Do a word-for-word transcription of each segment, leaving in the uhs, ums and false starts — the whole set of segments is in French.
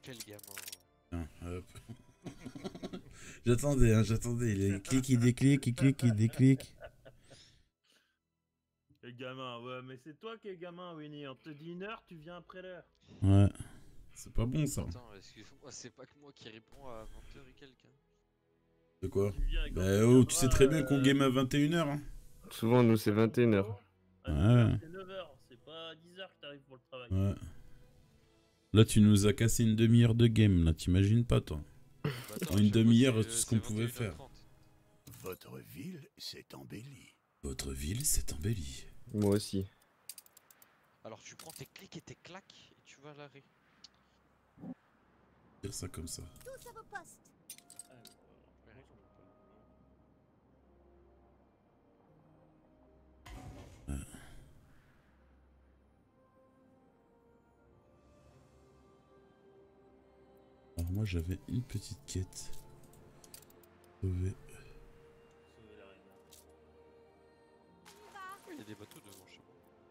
Quel gamin. Ah, hop. J'attendais, hein, j'attendais. Il clique, il déclic, il clique, il déclic. Le gamin, ouais, mais c'est toi qui es gamin, Winnie. On te dit une heure, tu viens après l'heure. Ouais. C'est pas bon ça. Attends, excuse-moi, c'est pas que moi qui réponds à vingt heures et quelques. Hein. De quoi? Tu viens quand Bah tu oh, tu sais viendras, très bien qu'on euh, game à vingt et une heures. Hein. Souvent, nous, c'est vingt et une heures. À neuf heures, Ouais. c'est neuf heures, c'est pas à dix heures que t'arrives pour le travail. Ouais. Là, tu nous as cassé une demi-heure de game, là, t'imagines pas, toi? Bah attends, En une chaque fois, demi-heure, c'est- tout ce c'est qu'on pouvait faire. vingt et une heures trente. Votre ville s'est embellie. Votre ville s'est embellie. Moi aussi. Alors tu prends tes clics et tes claques et tu vas à l'arrêt. Dire ça comme ça. Tous à vos postes. Ouais. Alors moi, j'avais une petite quête. Sauver. Sauver la reine. Il y a des bateaux devant chez moi.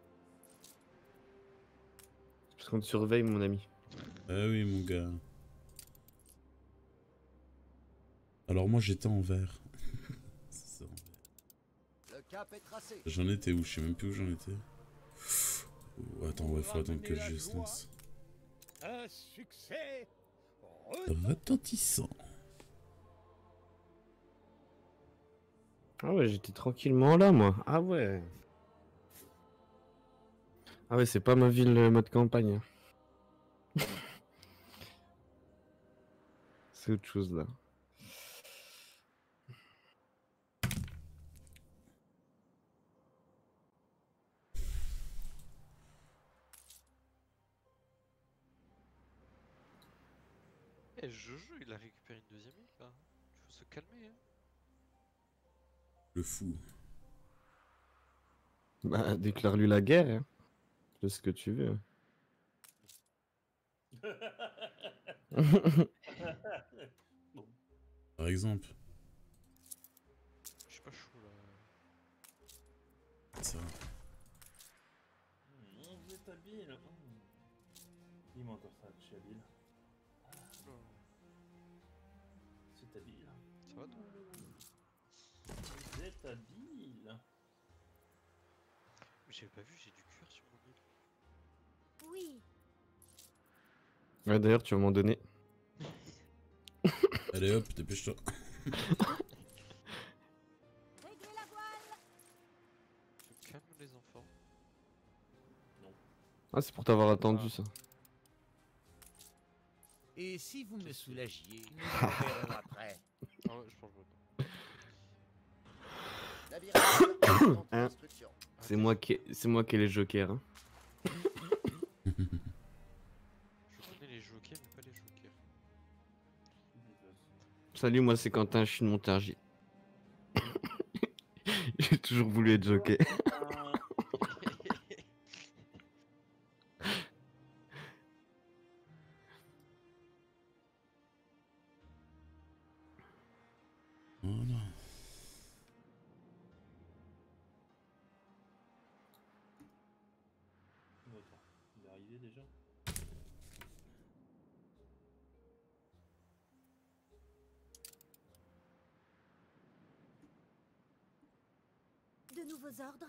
Parce qu'on te surveille, mon ami. Ah oui, mon gars. Alors moi, j'étais en vert. C'est ça, en vert. Le cap est tracé. J'en étais où? Je sais même plus où j'en étais. Oh, attends, ouais, faut attendre que je se lance. Un succès Retentissant. Ah ouais, j'étais tranquillement là, moi. Ah ouais. Ah ouais, c'est pas ma ville euh, mode campagne. hein. C'est autre chose là. Eh Jojo, il a récupéré une deuxième île là. Il faut se calmer. Hein. Le fou. Bah, déclare-lui la guerre. Hein. Fais ce que tu veux. Par exemple. Je suis pas chaud là. Ça. Mmh, vous êtes habile. Mmh. Il m'entend ça, je suis habile. Oula. C'est habile. Ça va toi? Vous êtes habile. Mais j'avais pas vu, j'ai du cuir sur mon île. Oui. Ouais, d'ailleurs, tu vas m'en donner. Allez hop, dépêche-toi. Réglez la voile. Je calme les enfants. Ah, c'est pour t'avoir attendu ça. Et si vous me soulagiez, nous nous verrons après. Ah ouais, je pense que Labyrinthe, attends Hein instruction. C'est moi qui, c'est moi qui ai les jokers. Hein. Je connais les jokers, mais pas les jokers. Salut, moi c'est Quentin, je suis de Montargis. J'ai toujours voulu être joker. Voilà. Attends, il est arrivé déjà. De nouveaux ordres.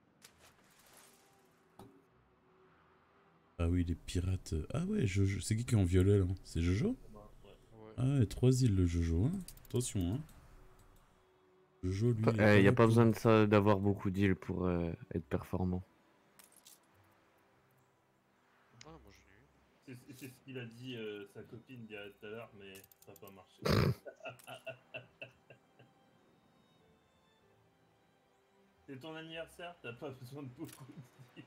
Ah oui, les pirates. Ah ouais, Jojo. C'est qui qui est en violet là? C'est Jojo? Bah, ouais. Ouais. Ah ouais, trois îles le Jojo. Hein. Attention, hein. Jojo, lui. Il il est n'y a pas beaucoup. besoin de ça, d'avoir beaucoup d'îles pour euh, être performant. Ah, moi j'en ai eu. C'est c'est ce qu'il a dit euh, sa copine il y a tout à l'heure, mais ça n'a pas marché. C'est ton anniversaire, t'as pas besoin de beaucoup de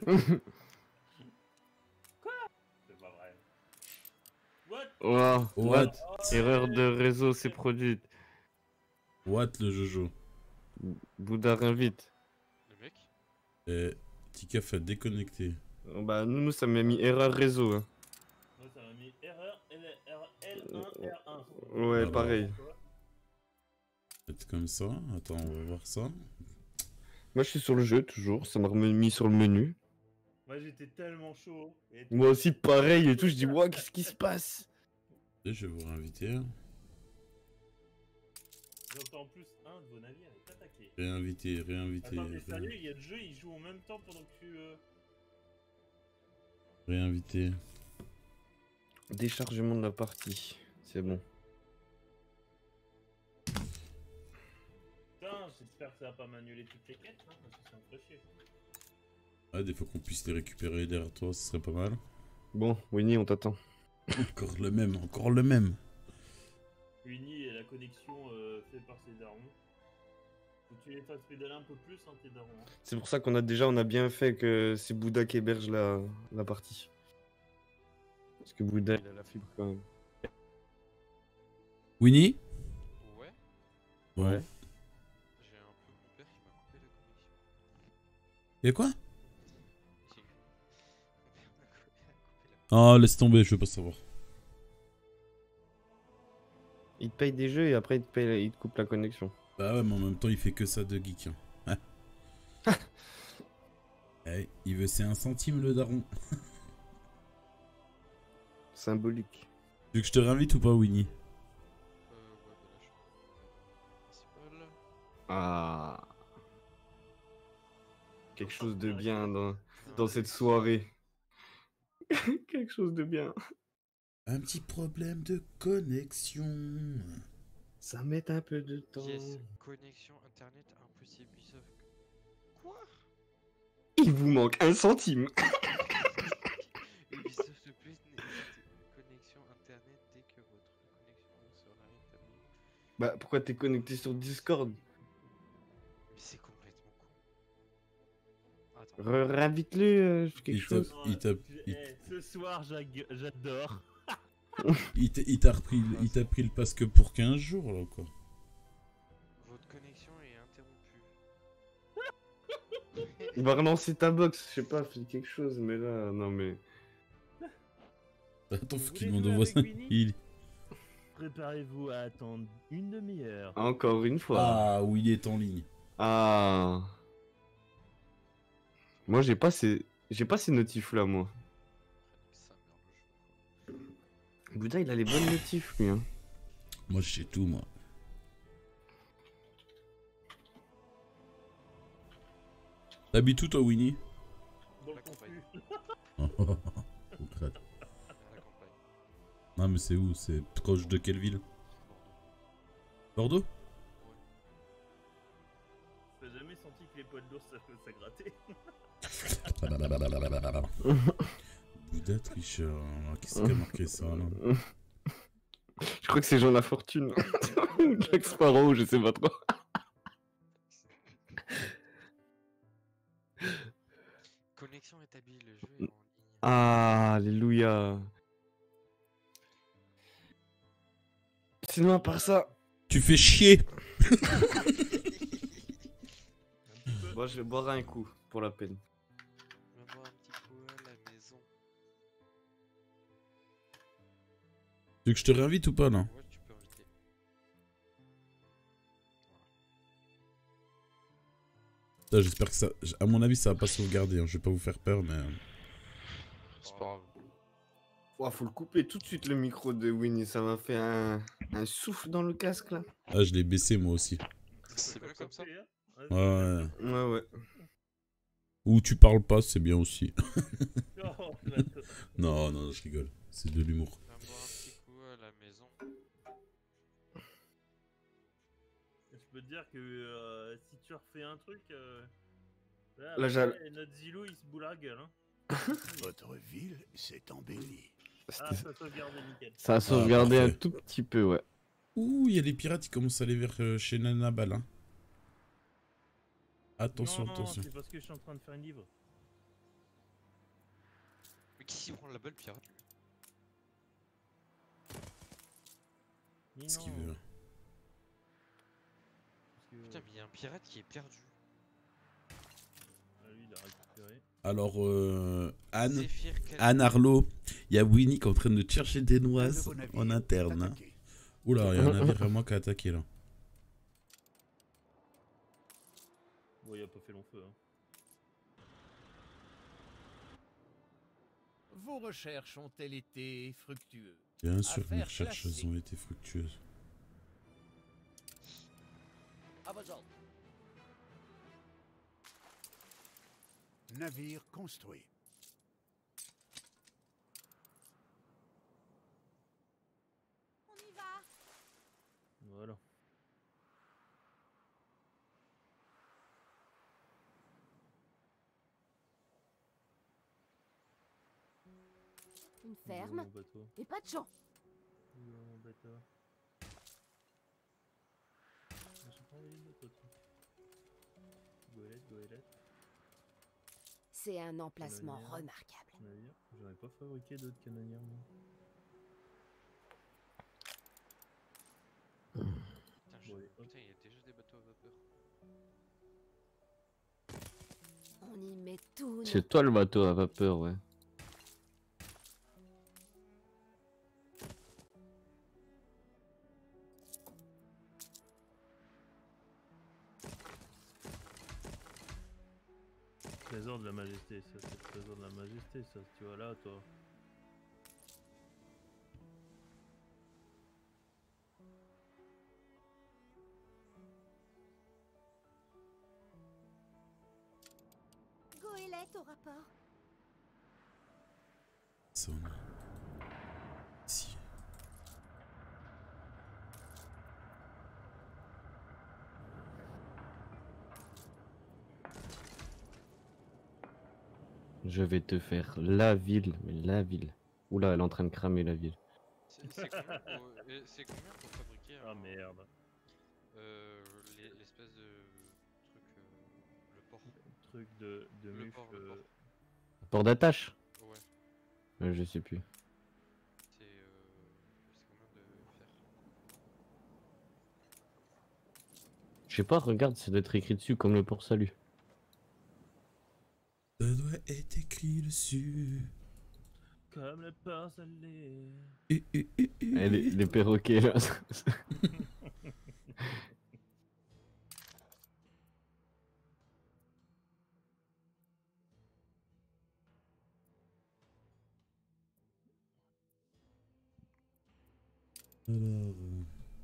Quoi? C'est pas vrai. What? Oh, What? Erreur de réseau s'est produite. What le Jojo? Boudard invite. Le mec? Et Tikaf a déconnecté. Oh, bah, nous, nous, ça m'a mis erreur réseau. Hein. Moi ça m'a mis erreur L un R un. Ouais, Alors. pareil. Faites comme ça. Attends, on va voir ça. Moi, je suis sur le jeu toujours. Ça m'a remis sur le menu. Moi j'étais tellement chaud. Et Moi aussi, pareil et tout. Je dis, ouais, qu'est-ce qui se passe? Et je vais vous réinviter. j'entends en plus un de vos navires est attaqué. Réinviter, réinviter. Attends, mais ré- sérieux, il y a le jeu, il joue en même temps pendant que tu. Euh... Réinviter. Déchargement de la partie. C'est bon. Putain, j'espère que ça va pas m'annuler toutes les quêtes, hein, parce que ça me ferait chier. Ouais, des fois qu'on puisse les récupérer derrière toi, ce serait pas mal. Bon, Winnie, on t'attend. Encore le même, encore le même. Winnie et la connexion euh, fait par ses darons. Faut que tu les fasses pédaler un peu plus, hein, tes darons. Hein. C'est pour ça qu'on a déjà, on a bien fait que c'est Bouddha qui héberge la, la partie. Parce que Bouddha, il a la fibre quand même. Winnie? Ouais, Ouais. j'ai un peu mon père qui m'a coupé la connexion. Y'a quoi? J'ai- Mon père m'a coupé, a coupé la Ah, laisse tomber, je veux pas savoir. Il te paye des jeux et après il te, paye, il te coupe la connexion. Bah ouais, mais en même temps, il fait que ça de geek. Hein. Hein. Eh, il veut c'est un centime le daron. Symbolique. Tu veux que je te réinvite ou pas, Winnie? Euh, ouais, bah là, je suis en principal. Ah. Quelque chose de bien dans, dans cette soirée. Quelque chose de bien. Un petit problème de connexion. Ça met un peu de temps. Yes, connexion internet impossible. Ubisoft. Quoi? Il vous manque un centime. Ubisoft Plus n'existe connexion internet dès que votre connexion sera rétablie. Bah pourquoi t'es connecté sur Discord? Mais c'est complètement con. Attends. Re- Réinvite-le, euh, quelque Il chose. tape, il tape, tu- il, eh, ce soir, j'ag- j'adore. il t'a il t'a repris, le- il t'a pris le passe que pour quinze jours là quoi. Votre connexion est interrompue. Il va relancer ta box, je sais pas, fais quelque chose, mais là, non mais... Attends, Vous faut qu'il voulez demande jouer au voisin. avec Winnie Il... Préparez-vous à attendre une demi-heure. Encore une fois. Ah, où il est en ligne. Ah. Moi j'ai pas ces... J'ai pas ces notifs là, moi. Ça merde le jeu. Bouddha il a les bonnes notifs lui, hein. Moi, je sais tout, moi. T'habites où, toi, Winnie? Dans le La campagne. confus. Concrète. À la campagne. Non, mais c'est où? C'est proche de quelle ville? Bordeaux? T'as jamais senti que les poils d'ours ça, ça grattait? Bouddha tricheur. Alors, Qu'est-ce qui a marqué ça, là? Je crois que c'est Jean La Fortune. Ou Jack Sparrow, je sais pas trop. Connexion établie, le jeu est en ligne. Ah, alléluia. Sinon à part ça... Tu fais chier! Moi je vais boire un coup, pour la peine. On va boire un petit coup à la maison. Tu veux que je te réinvite ou pas, là? Ouais, tu peux inviter. Ça, J'espère que ça... À mon avis, ça va pas sauvegarder. Hein. Je vais pas vous faire peur, mais... C'est pas grave. Ouah, faut le couper tout de suite le micro de Winnie, ça m'a fait un... un souffle dans le casque là. Ah, je l'ai baissé, moi aussi. C'est mieux comme ça. Hein. Ouais, ouais. Ouais, ouais. Ou tu parles pas, c'est bien aussi. Oh, bâtard. Non, non, je rigole. C'est de l'humour. On va boire un petit coup à la maison. Je peux te dire que euh, si tu refais un truc, euh, là, Là, j'ai- après, notre Zilou il se boule la gueule. Hein. Votre ville s'est embellie. Ah, ça sauvegarde nickel. Ça a sauvegardé un parfait. tout petit peu, ouais. Ouh, il y a les pirates qui commencent à aller vers euh, chez Nanabal. Hein. Attention, non, non, attention. c'est parce que je suis en train de faire une livre. Mais qui s'y prend la balle, pirate lui? Mais Ce qu'il non, veut. parce que, Putain, mais il y a un pirate qui est perdu. ah, lui, il a récupéré. Alors, euh, Anne, Zéphyr, quel- Anne Arlo, il y a Winnie qui est en train de chercher des Un noises nouveau navire en interne. Hein. attaqué. Oula, il y a un navire à moi qui a attaqué là. Bon, il a pas fait long feu. Hein. Vos recherches ont-elles été fructueuses? Bien sûr, mes Affaire recherches classée. ont été fructueuses. À vos ordres. Navire construit. On y va. Voilà. Une Il est où, ferme mon bateau? et pas de champ. Il est où, mon bateau? Ah, j'ai pas envoyé de bateau, tiens. Goélette, goélette. C'est un emplacement Canonnière. remarquable. Navire. J'aurais pas fabriqué d'autres canonnières, moi. Putain, je- Bon, allez, hop. putain, il y a déjà des bateaux à vapeur. On y met tout. C'est toi le bateau à vapeur, ouais. Trésor de la majesté, ça c'est le trésor de la majesté, ça, tu vois là, toi. Goélette au rapport. Ça, on a... Ici. Je vais te faire la ville, mais la ville. Oula, elle est en train de cramer la ville. C'est c'est combien, pour... euh, c'est combien pour fabriquer Ah un- merde. euh, l'es- l'espèce de truc, euh, le port. Truc de, de Le mufle. port, le euh, Port d'attache? Ouais, Euh, Je sais plus. c'est euh, c'est combien de fer? Je sais pas, regarde, ça doit être écrit dessus comme le port salut. Ça doit être écrit dessus. Comme le port salé. Eh, eh, eh, eh. Eh, les, les perroquets là. Alors... euh,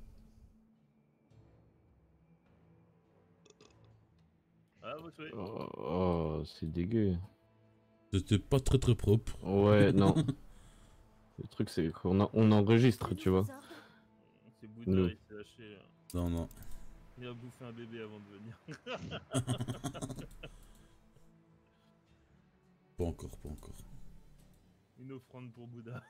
Ah, vous savez. Oh, oh, c'est dégueu. C'était pas très très propre. Ouais, non. Le truc, c'est qu'on en- on enregistre, De tu vois. nouveaux ordres. C'est Bouddha, Le- il s'est lâché. hein. Non, non. Il a bouffé un bébé avant de venir. Pas encore, pas encore. Une offrande pour Bouddha.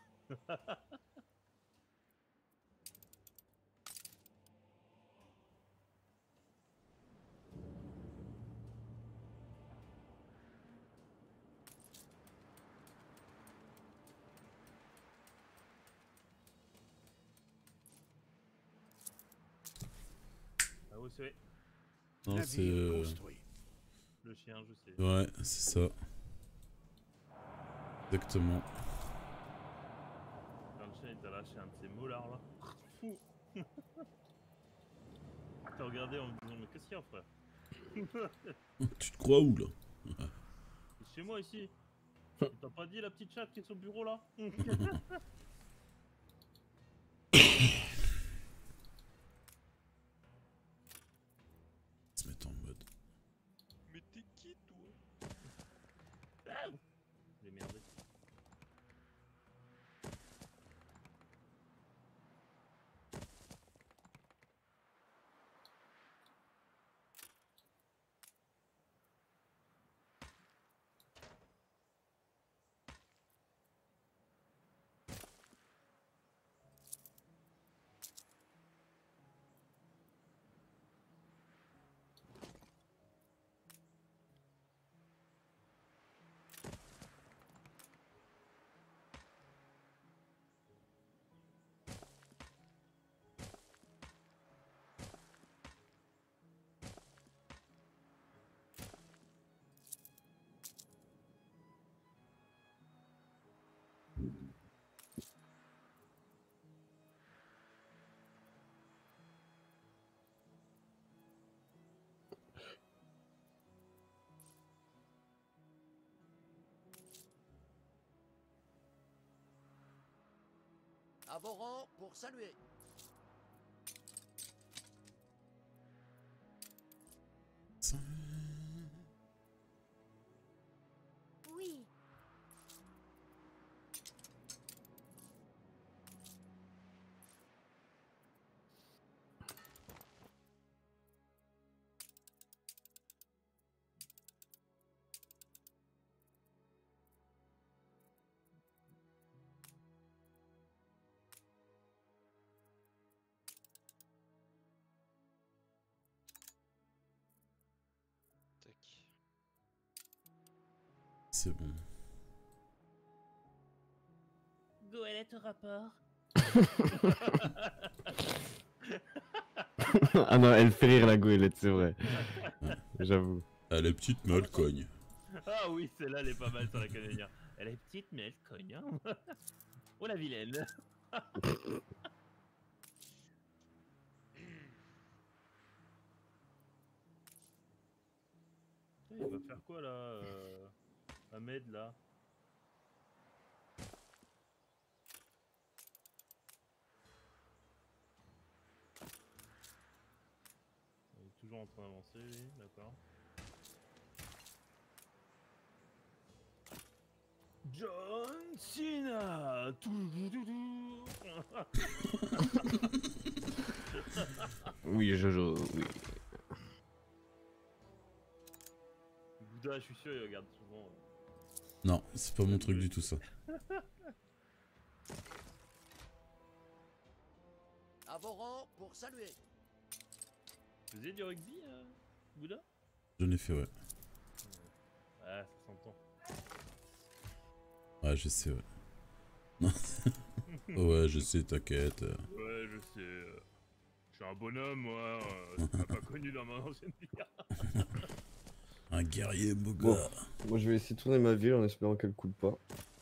Ah, vous savez. Non, Navire c'est... euh, construit. Le chien, je sais. Ouais, c'est ça. Exactement. Quand le chien il t'a lâché un de ses molards là. Fou. T'as regardé en me disant mais qu'est-ce qu'il y a frère? Tu te crois où, là? C'est chez moi ici. T'as pas dit la petite chatte qui est sur le bureau là? Se mettre en mode... Mais t'es qui toi? J'ai merdé. À vos rangs pour saluer. Ça- Oui. Tac. C'est bon. Goélette au rapport. Ah non, elle fait rire la goélette, c'est vrai. J'avoue. Ah, la petite meule cogne. Ah oui, celle-là, elle est pas mal sur la canadienne. Elle est petite, mais elle cogne. Hein. Oh la vilaine. Il va faire quoi là, euh... Ahmed là? Il est toujours en train d'avancer, lui, d'accord. John Cena. Oui, Jojo, oui. Bouddha, je suis sûr, il regarde souvent. Non, c'est pas mon truc du tout ça. À vos rangs pour saluer. Tu faisais du rugby, euh, Bouddha? J'en ai fait, ouais. Ah, ça s'entend. Ouais, je sais, ouais. Non. Ouais, je sais, t'inquiète. Ouais, je sais. euh, Je suis un bonhomme, moi. Euh, tu m'as pas connu dans mon ancienne vie. Un guerrier, beau Bon. gars. Moi, je vais essayer de tourner ma ville en espérant qu'elle coule pas.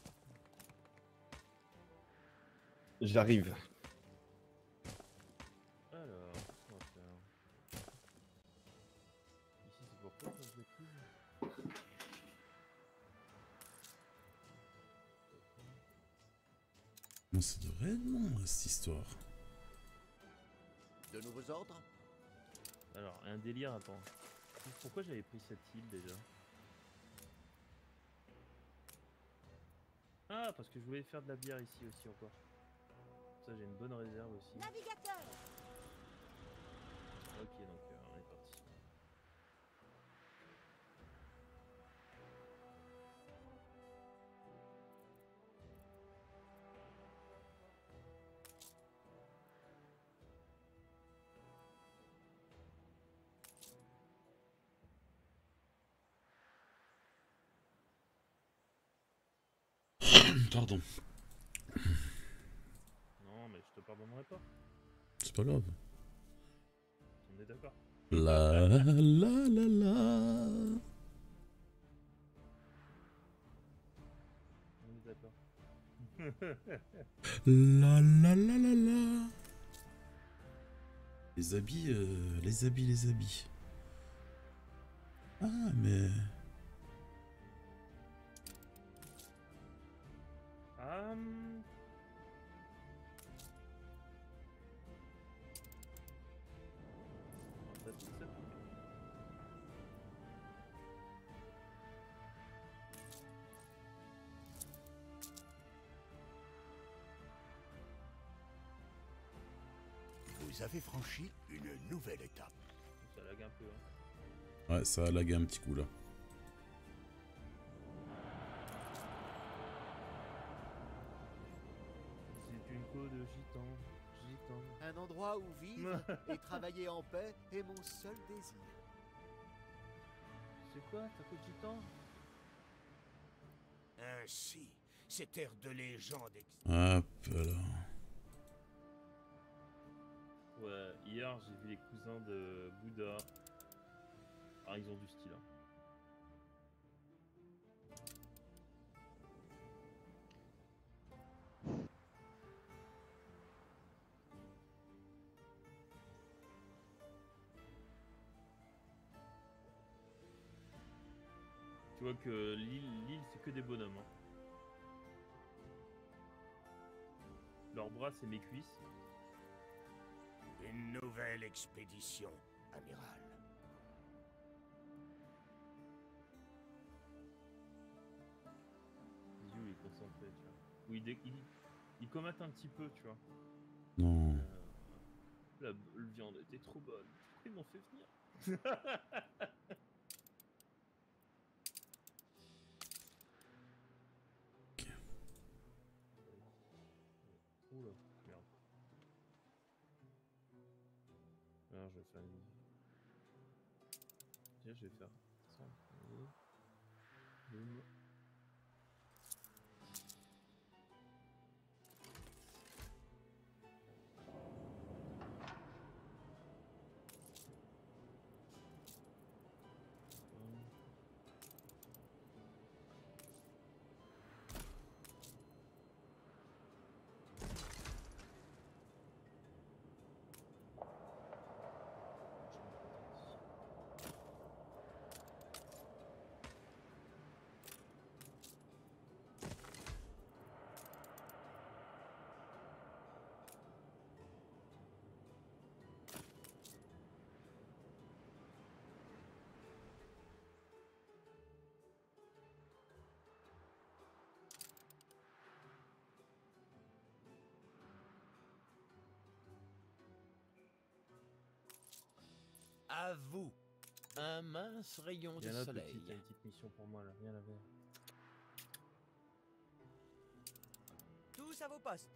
J'arrive. Alors, qu'est-ce qu'on va faire? Ici, c'est pour quoi, cette bêtise? Bon, ça devrait être bon, cette histoire. De nouveaux ordres. Alors, un délire, attends. Pourquoi j'avais pris cette île déjà? Ah, parce que je voulais faire de la bière ici aussi encore. Ça, j'ai une bonne réserve aussi. Navigateur. Ok, donc euh, on est parti. Pardon. Non, mais je te pardonnerai pas. C'est pas grave. On est d'accord. La la la la. On est d'accord. La la la la la. Les habits, euh, les habits, les habits. Ah, mais... Hum... Ça, c'est ça. Vous avez franchi une nouvelle étape. Ça lag un peu. Hein. Ouais, ça a lagué un petit coup, là. C'est une côte de gitan. Gitan. Un endroit où vivre et travailler en paix est mon seul désir. C'est quoi ta côte gitan? Ainsi, ces terres de légende existent. Hop là. Ouais, hier j'ai vu les cousins de Bouddha. Ah, ils ont du style. Hein. Tu vois que l'île, l'île c'est que des bonhommes. Hein. leurs bras, c'est mes cuisses. Une nouvelle expédition, amiral. Zio il est concentré, tu vois. Ou il, dé... il... il comate un petit peu, tu vois. Non. Euh, La, la viande était trop bonne. Pourquoi ils m'ont fait venir? Oula, merde. Alors je vais faire une... Tiens, je vais faire ça. Boum. À vous, un mince rayon de Viens là, soleil. petite, t'as une petite mission pour moi là. Viens là, viens. Tous à vos postes.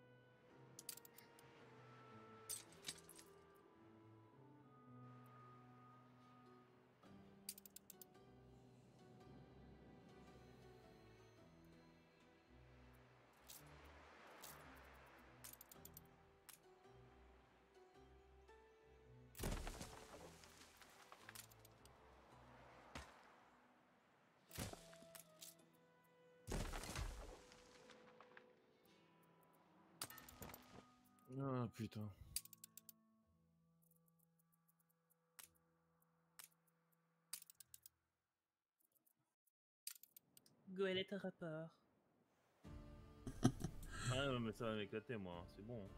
Ah putain. Goélette à rapport. Ah non, mais ça va m'éclater moi, hein. C'est bon.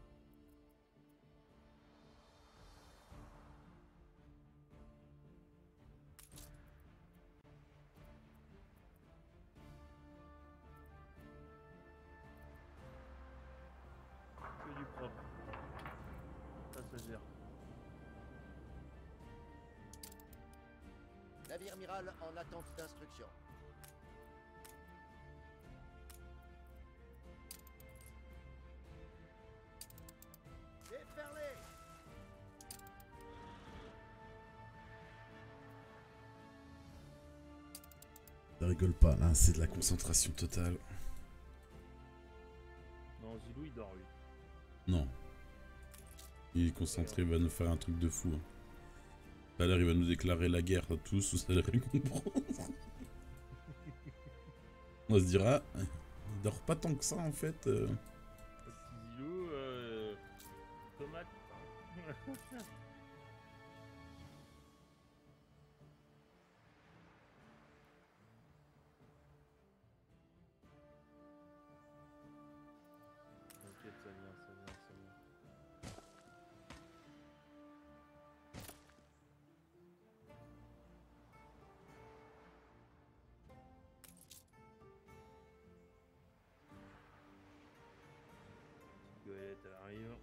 Que du propre. Ça se gère. Navire amiral en attente d'instruction. Déferlez! Ça rigole pas, là, c'est de la concentration totale. Non, Zilou il dort lui. Non. Il est concentré, il va nous faire un truc de fou. Hein. Tout à l'heure, il va nous déclarer la guerre à tous, vous allez rien comprendre. On va se dire, ah, il dort pas tant que ça en fait. euh. Petit Zilou, euh... tomate. Hein. T'inquiète, ça vient, ça vient, ça vient. Petite goélette, elle arrive.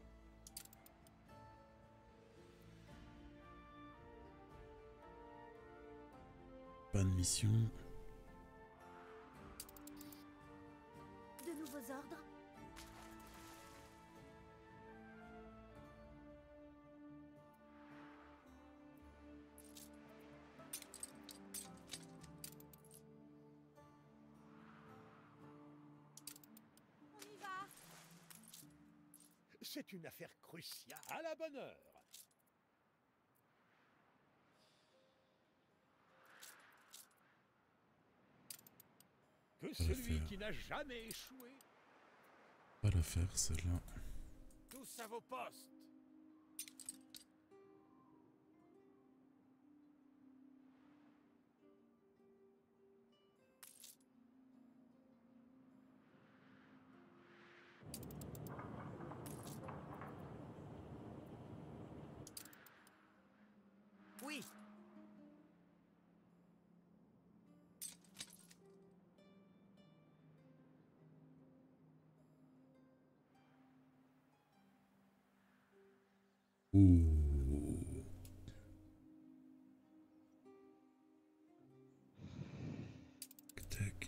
Pas de mission. De nouveaux ordres? On y va. C'est une affaire cruciale. À la bonne heure. Que la celui faire. qui n'a jamais échoué. Pas la faire celle-là. Tous à vos postes. Ouh. Tac.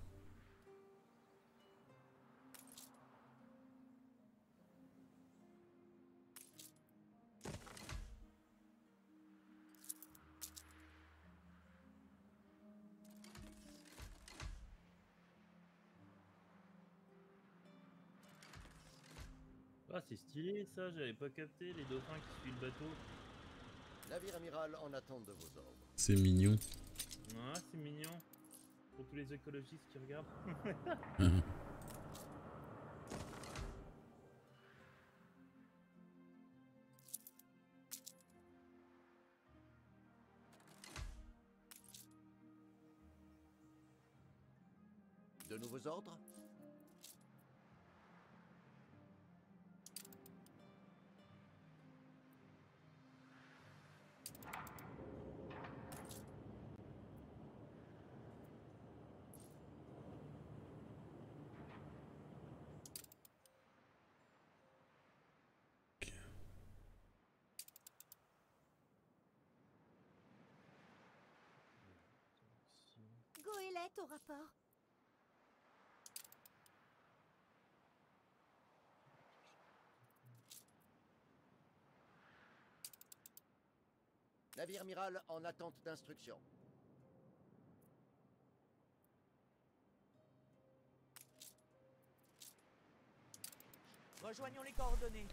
Ah, c'est stylé ça, j'avais pas capté les dauphins qui suivent le bateau. Navire amiral en attente de vos ordres. C'est mignon. Ah, c'est mignon. Pour tous les écologistes qui regardent. De nouveaux ordres? Goélette au rapport. Navire amiral en attente d'instruction. Rejoignons les coordonnées.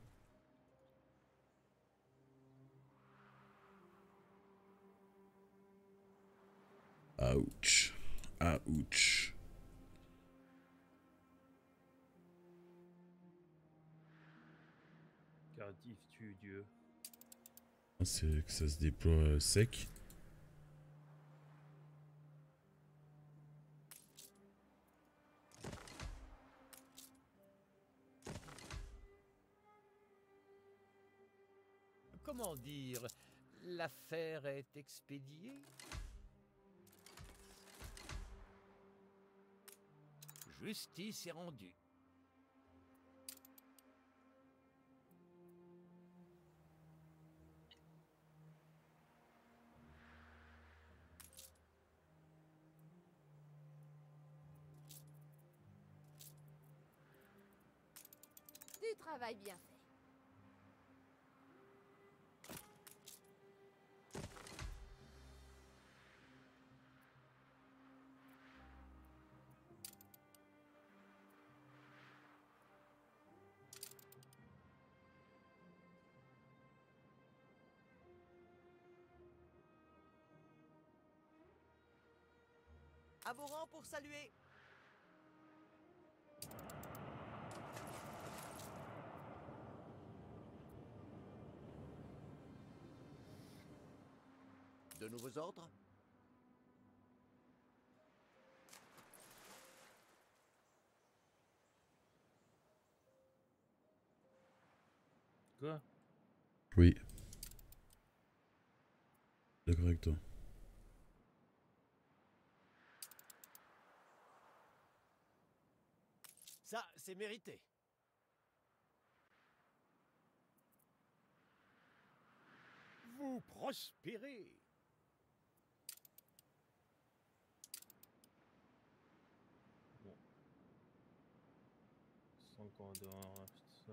Ouch. Ouch. Cardiff tue Dieu. C'est que ça se déploie euh, sec. Comment dire? L'affaire est expédiée? Justice est rendue. Du travail bien fait. À vos rangs pour saluer. De nouveaux ordres? Quoi? Oui. D'accord avec toi. Ça, c'est mérité. Vous prospérez. Bon. Sans qu'on doit ça.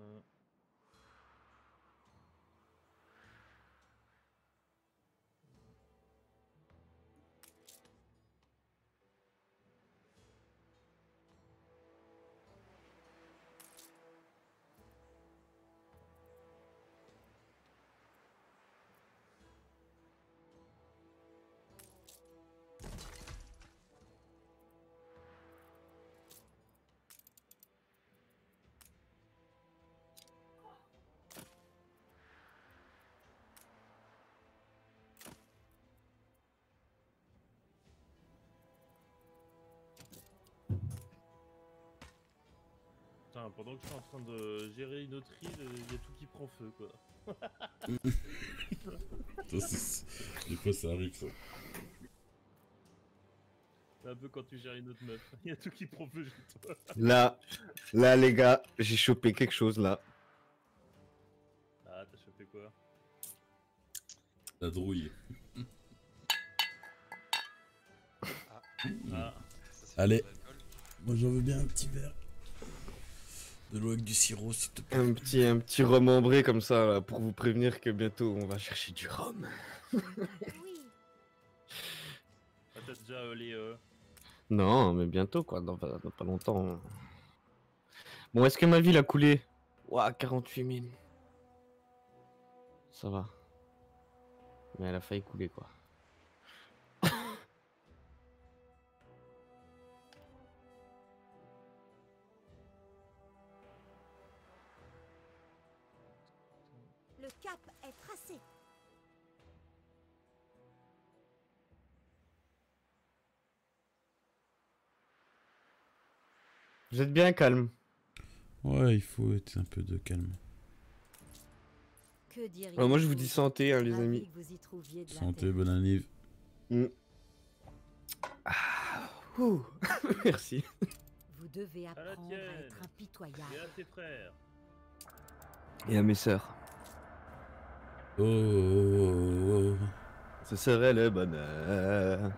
Putain, pendant que je suis en train de gérer une autre île, il y a tout qui prend feu quoi. Ça, c'est- Des fois ça arrive ça. C'est un peu quand tu gères une autre meuf. Il y a tout qui prend feu chez toi. Là, là les gars, j'ai chopé quelque chose là. Ah, t'as chopé quoi? quoi? La drouille. Ah, Ça, c'est Allez. de l'alcool. Moi j'en veux bien un petit verre. De l'eau avec du sirop s'il te plaît. Un petit, un petit rhum ambré comme ça, là, pour vous prévenir que bientôt on va chercher du rhum. Oui. ah, t'as déjà euh, les. Euh... Non, mais bientôt, quoi, dans, pas- dans pas longtemps. Bon, est-ce que ma ville a coulé? Ouah, quarante-huit mille. Ça va. Mais elle a failli couler, quoi. Le cap est tracé. Vous êtes bien calme. Ouais, il faut être un peu de calme. Que diriez-vous? Alors moi, je vous dis santé, hein, les Ravi amis. que vous y trouviez de Santé, l'intérêt. bonne anniv. Mm. Ah, ouh. Merci. Vous devez la apprendre à tienne. être impitoyable. Et à tes frères. Et à mes sœurs. Oh, oh, oh, oh. Ce serait le bonheur.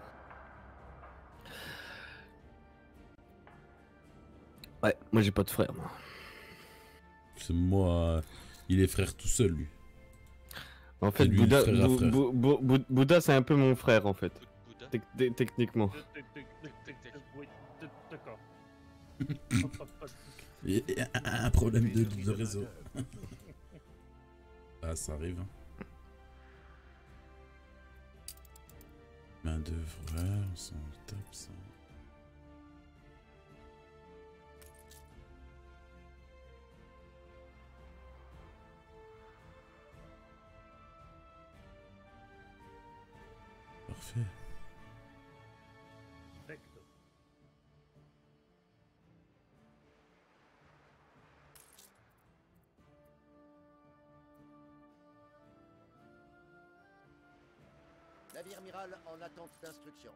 Ouais, moi j'ai pas de frère, moi. C'est moi. Il est frère tout seul, lui. En fait, lui, Bouddha, frère à Bou- frère. Bou- Bou- Bou- Bouddha, c'est un peu mon frère, en fait. Bouddha. Tec- tec- Techniquement. Tic, tic, tic, tic, tic, tic, oui, tic, d'accord. Hop, hop, hop. Il y a un un problème de, de réseau. Ah, ça arrive. hein. Main d'œuvre, on s'en tape ça. Parfait. Perfecto. Navire amiral en attente d'instruction.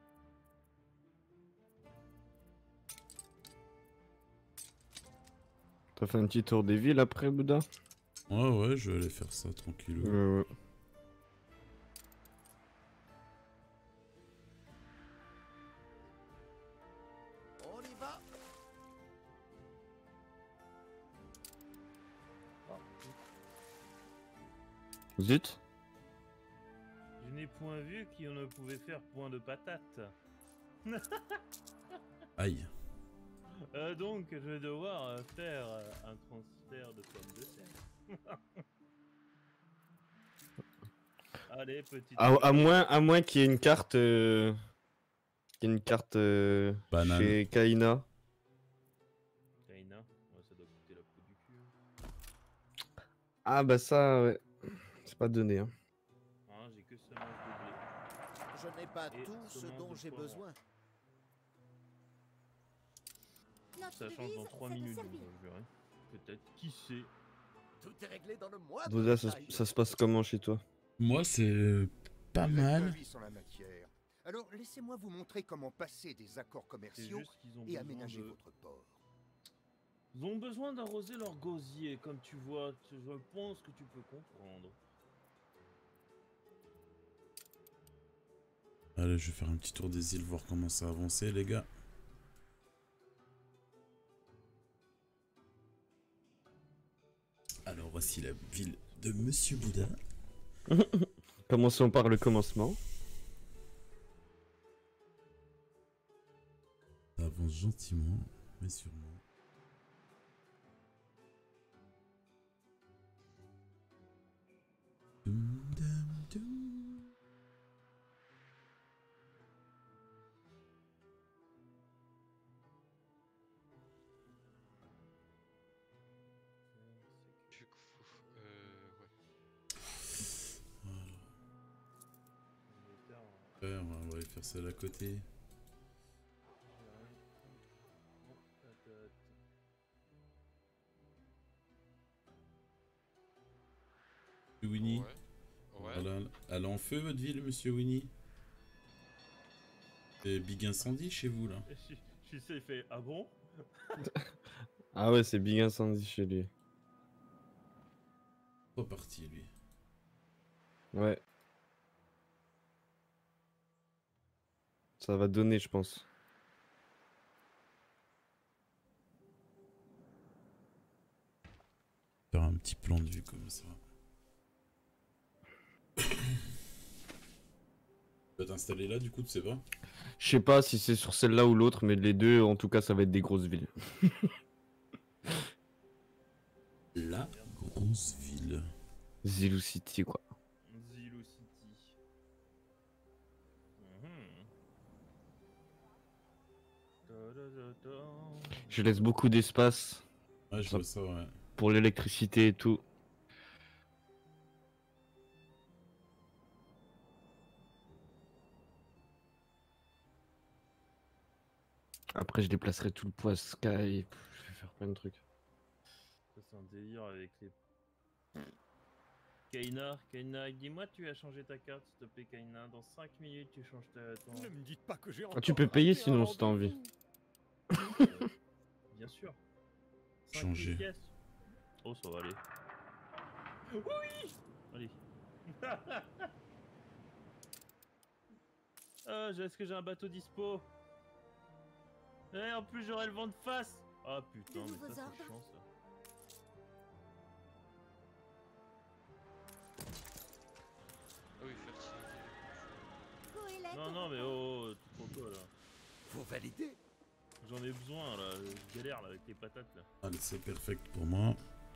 T'as fait un petit tour des villes après, Bouddha? Ouais, ouais, je vais aller faire ça tranquillou. Ouais, ouais. On y va. Zut. Je n'ai point vu qui ne pouvait faire point de patate. Aïe. Euh, donc, je vais devoir euh, faire euh, un transfert de pommes de terre. Allez, petite. À, à moins, à moins qu'il y ait une carte... euh, qu'il y ait une carte euh, Banane. chez Kaina. Kaina, ouais, ça doit coûter la peau du cul. Ah bah ça, ouais. C'est pas donné, hein. Hein, j'ai que semences de blé. Je n'ai pas Et tout ce semences dont de j'ai poivron. besoin. Notre Ça change devise, dans trois c'est de minutes, servir. donc je verrai. Peut-être, qui sait. Tout est réglé dans le moindre Bouddha, ça, détail. se- ça se passe comment chez toi? Moi, c'est pas Vous êtes mal. avis sur la matière. Alors laissez-moi vous montrer comment passer des accords C'est commerciaux juste qu'ils ont et besoin aménager de... votre port. Ils ont besoin d'arroser leur gosier, comme tu vois. Tu- Je pense que tu peux comprendre. Allez, je vais faire un petit tour des îles, voir comment ça a avancé, les gars. Alors, voici la ville de Monsieur Bouddha. Commençons par le commencement. Ça avance gentiment, mais sûrement. Dum, dum, dum. Tu- Euh, ouais. Voilà. Faire, on va aller faire celle à côté. Winnie. Ouais. Ouais. Voilà. Elle est en feu, votre ville, monsieur Winnie? C'est big incendie chez vous, là? Je je sais, il fait ah bon? Ah ouais, c'est big incendie chez lui. Oh reparti, lui. Ouais. Ça va donner, je pense. Faire un petit plan de vue comme ça. Tu vas t'installer là, du coup, tu sais pas? Je sais pas si c'est sur celle-là ou l'autre, mais les deux, en tout cas, ça va être des grosses villes. La grosse ville. Zillow City, quoi. Zillow City. Mhm. Da, da, da, da. Je laisse beaucoup d'espace Ouais, je vois ça, ouais. pour l'électricité et tout. Après, je déplacerai tout le poids Sky. Et je vais faire plein de trucs. Ça, c'est un délire avec les. Kaina, Kaina, dis-moi, tu as changé ta carte, s'il te plaît, Kaina. Dans cinq minutes, tu changes ta. Ton... Ne me dites pas que j'ai Ah, encore tu peux payer raté un sinon si t'as envie. Euh, Bien sûr. cinq mille Changer. pièces. Oh, ça va aller. Oui. Allez. Ah, j'ai- est-ce que j'ai un bateau dispo? Eh, en plus, j'aurai le vent de face. Ah putain, De mais nouveaux ça, c'est ordres chiant, ça. Ah oui, fertilité. Goélette Non, au non, mais repos. oh, oh, tu prends quoi là? Faut valider. J'en ai besoin là, je galère là avec les patates là. Allez, c'est perfect pour moi.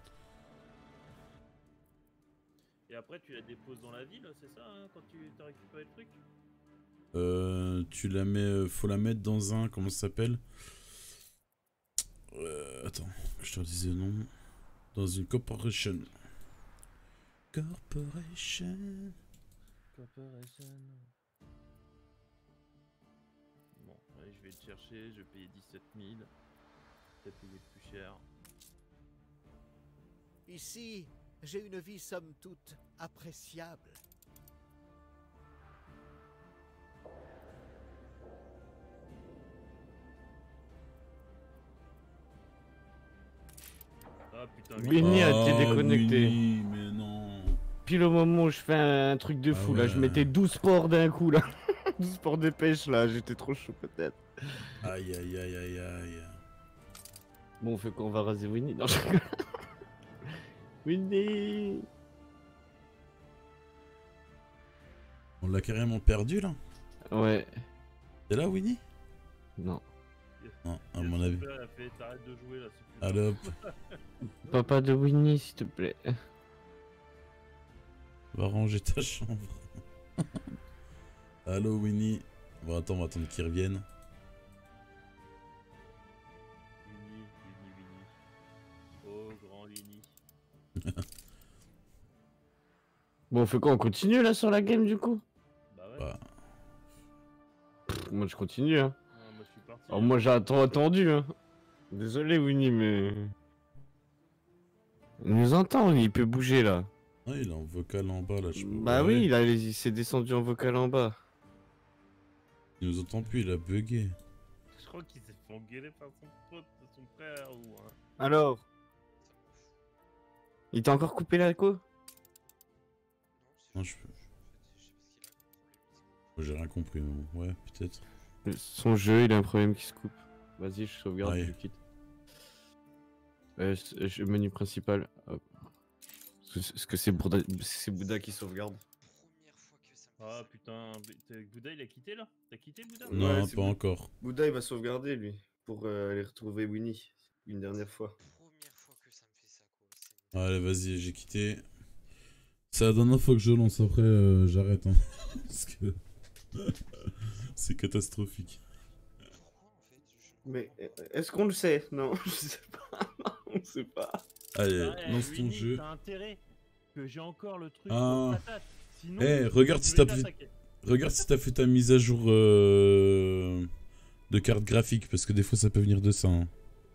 Et après, tu la déposes dans la ville, c'est ça, hein, quand tu as récupéré le truc? Euh, tu la mets, euh, faut la mettre dans un, comment ça s'appelle? euh, Attends, que je te redise le nom. Dans une corporation. Corporation. Corporation. Bon, allez, je vais le chercher, je vais payer dix-sept mille. Peut-être payer plus cher. Ici, j'ai une vie somme toute appréciable. Ah putain, Winnie a été Ah, déconnecté. Winnie, mais non. Pile au moment où je fais un truc de Ah fou, là, je ouais. mettais douze ports d'un coup, là. douze ports de pêche, là, j'étais trop chaud peut-être. Aïe, aïe, aïe, aïe, aïe. Bon, on fait quoi? On va raser Winnie? Non, je rigole. Winnie. On l'a carrément perdu, là. Ouais. T'es là, Winnie? Non. Non, à Et mon son avis. père a fait, t'arrêtes de jouer là, c'est plus Allez hop, Papa de Winnie, s'il te plaît. va ranger ta chambre. Allô, Winnie. Bon, attends, on va attendre qu'il revienne. Winnie, Winnie, Winnie. Oh, grand Winnie. Bon, on fait quoi? On continue, là, sur la game, du coup? Bah ouais. Bah, Pff, moi, je continue, hein. Non, moi je suis parti. Alors, hein. moi, j'ai attendu, attendu, hein. Désolé, Winnie, mais... Il nous entend, il peut bouger, là. ah, il est en vocal en bas, là, je sais pas. Bah Ouais, oui, il, a- il s'est descendu en vocal en bas. Il nous entend plus, il a bugué. Je crois qu'il s'est fait engueuler par son pote, son frère ou un. Alors? Il t'a encore coupé la co? Non, je... J'ai rien compris, mais bon. Ouais, peut-être. Son jeu, il a un problème qui se coupe. Vas-y, je sauvegarde, Ouais. je quitte. Euh, je- je- menu principal. Hop. Est-ce que- est-ce que c'est Bouddha, c'est Bouddha qui sauvegarde? Première fois que ça me fait Ah ça. putain, t'es- Bouddha il a quitté là? T'as quitté Bouddha? Ouais, Non, c'est pas bon. encore. Bouddha, il va sauvegarder, lui, pour euh, aller retrouver Winnie une dernière fois. Première fois que ça me fait ça, quoi. C'est- Allez, vas-y, j'ai quitté. C'est la dernière fois que je lance, après euh, j'arrête. Hein. Parce que c'est catastrophique. Pourquoi en fait je... Mais euh, est-ce qu'on le sait? Non, je sais pas. Non, on sait pas. Allez, Ah, eh, lance ton Winnie, jeu. T'as intérêt que j'ai encore le truc Ah. de patate. Sinon, Eh, regarde je si vais t'as fait- t'attaquer. Regarde si t'as fait ta mise à jour euh, de carte graphique, parce que des fois ça peut venir de ça. Hein.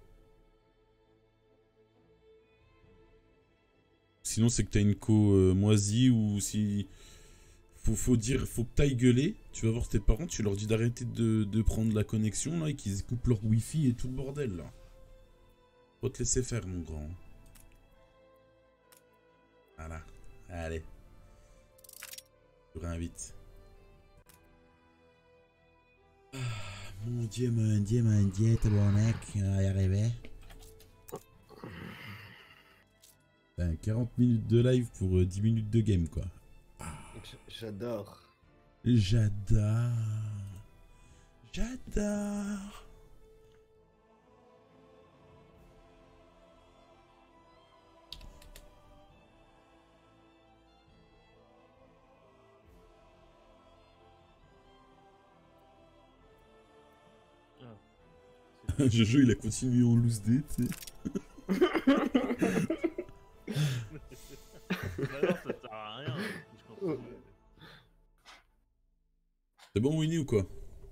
Sinon c'est que t'as une co euh, moisie, ou si... Faut, faut dire, faut que t'ailles gueuler, tu vas voir tes parents, tu leur dis d'arrêter de, de prendre la connexion là, et qu'ils coupent leur wifi et tout le bordel là. Faut te laisser faire mon grand. Voilà. Allez. Je réinvite. Ah, mon dieu, mon dieu, mon dieu, tabarnak, on va y arriver. Ben, quarante minutes de live pour euh, dix minutes de game, quoi. J'adore. J'adore. J'adore. Jojo, il a continué en loose day, tu sais. Bah non, ça sert à rien. Je comprends. C'est bon, Winnie, ou quoi?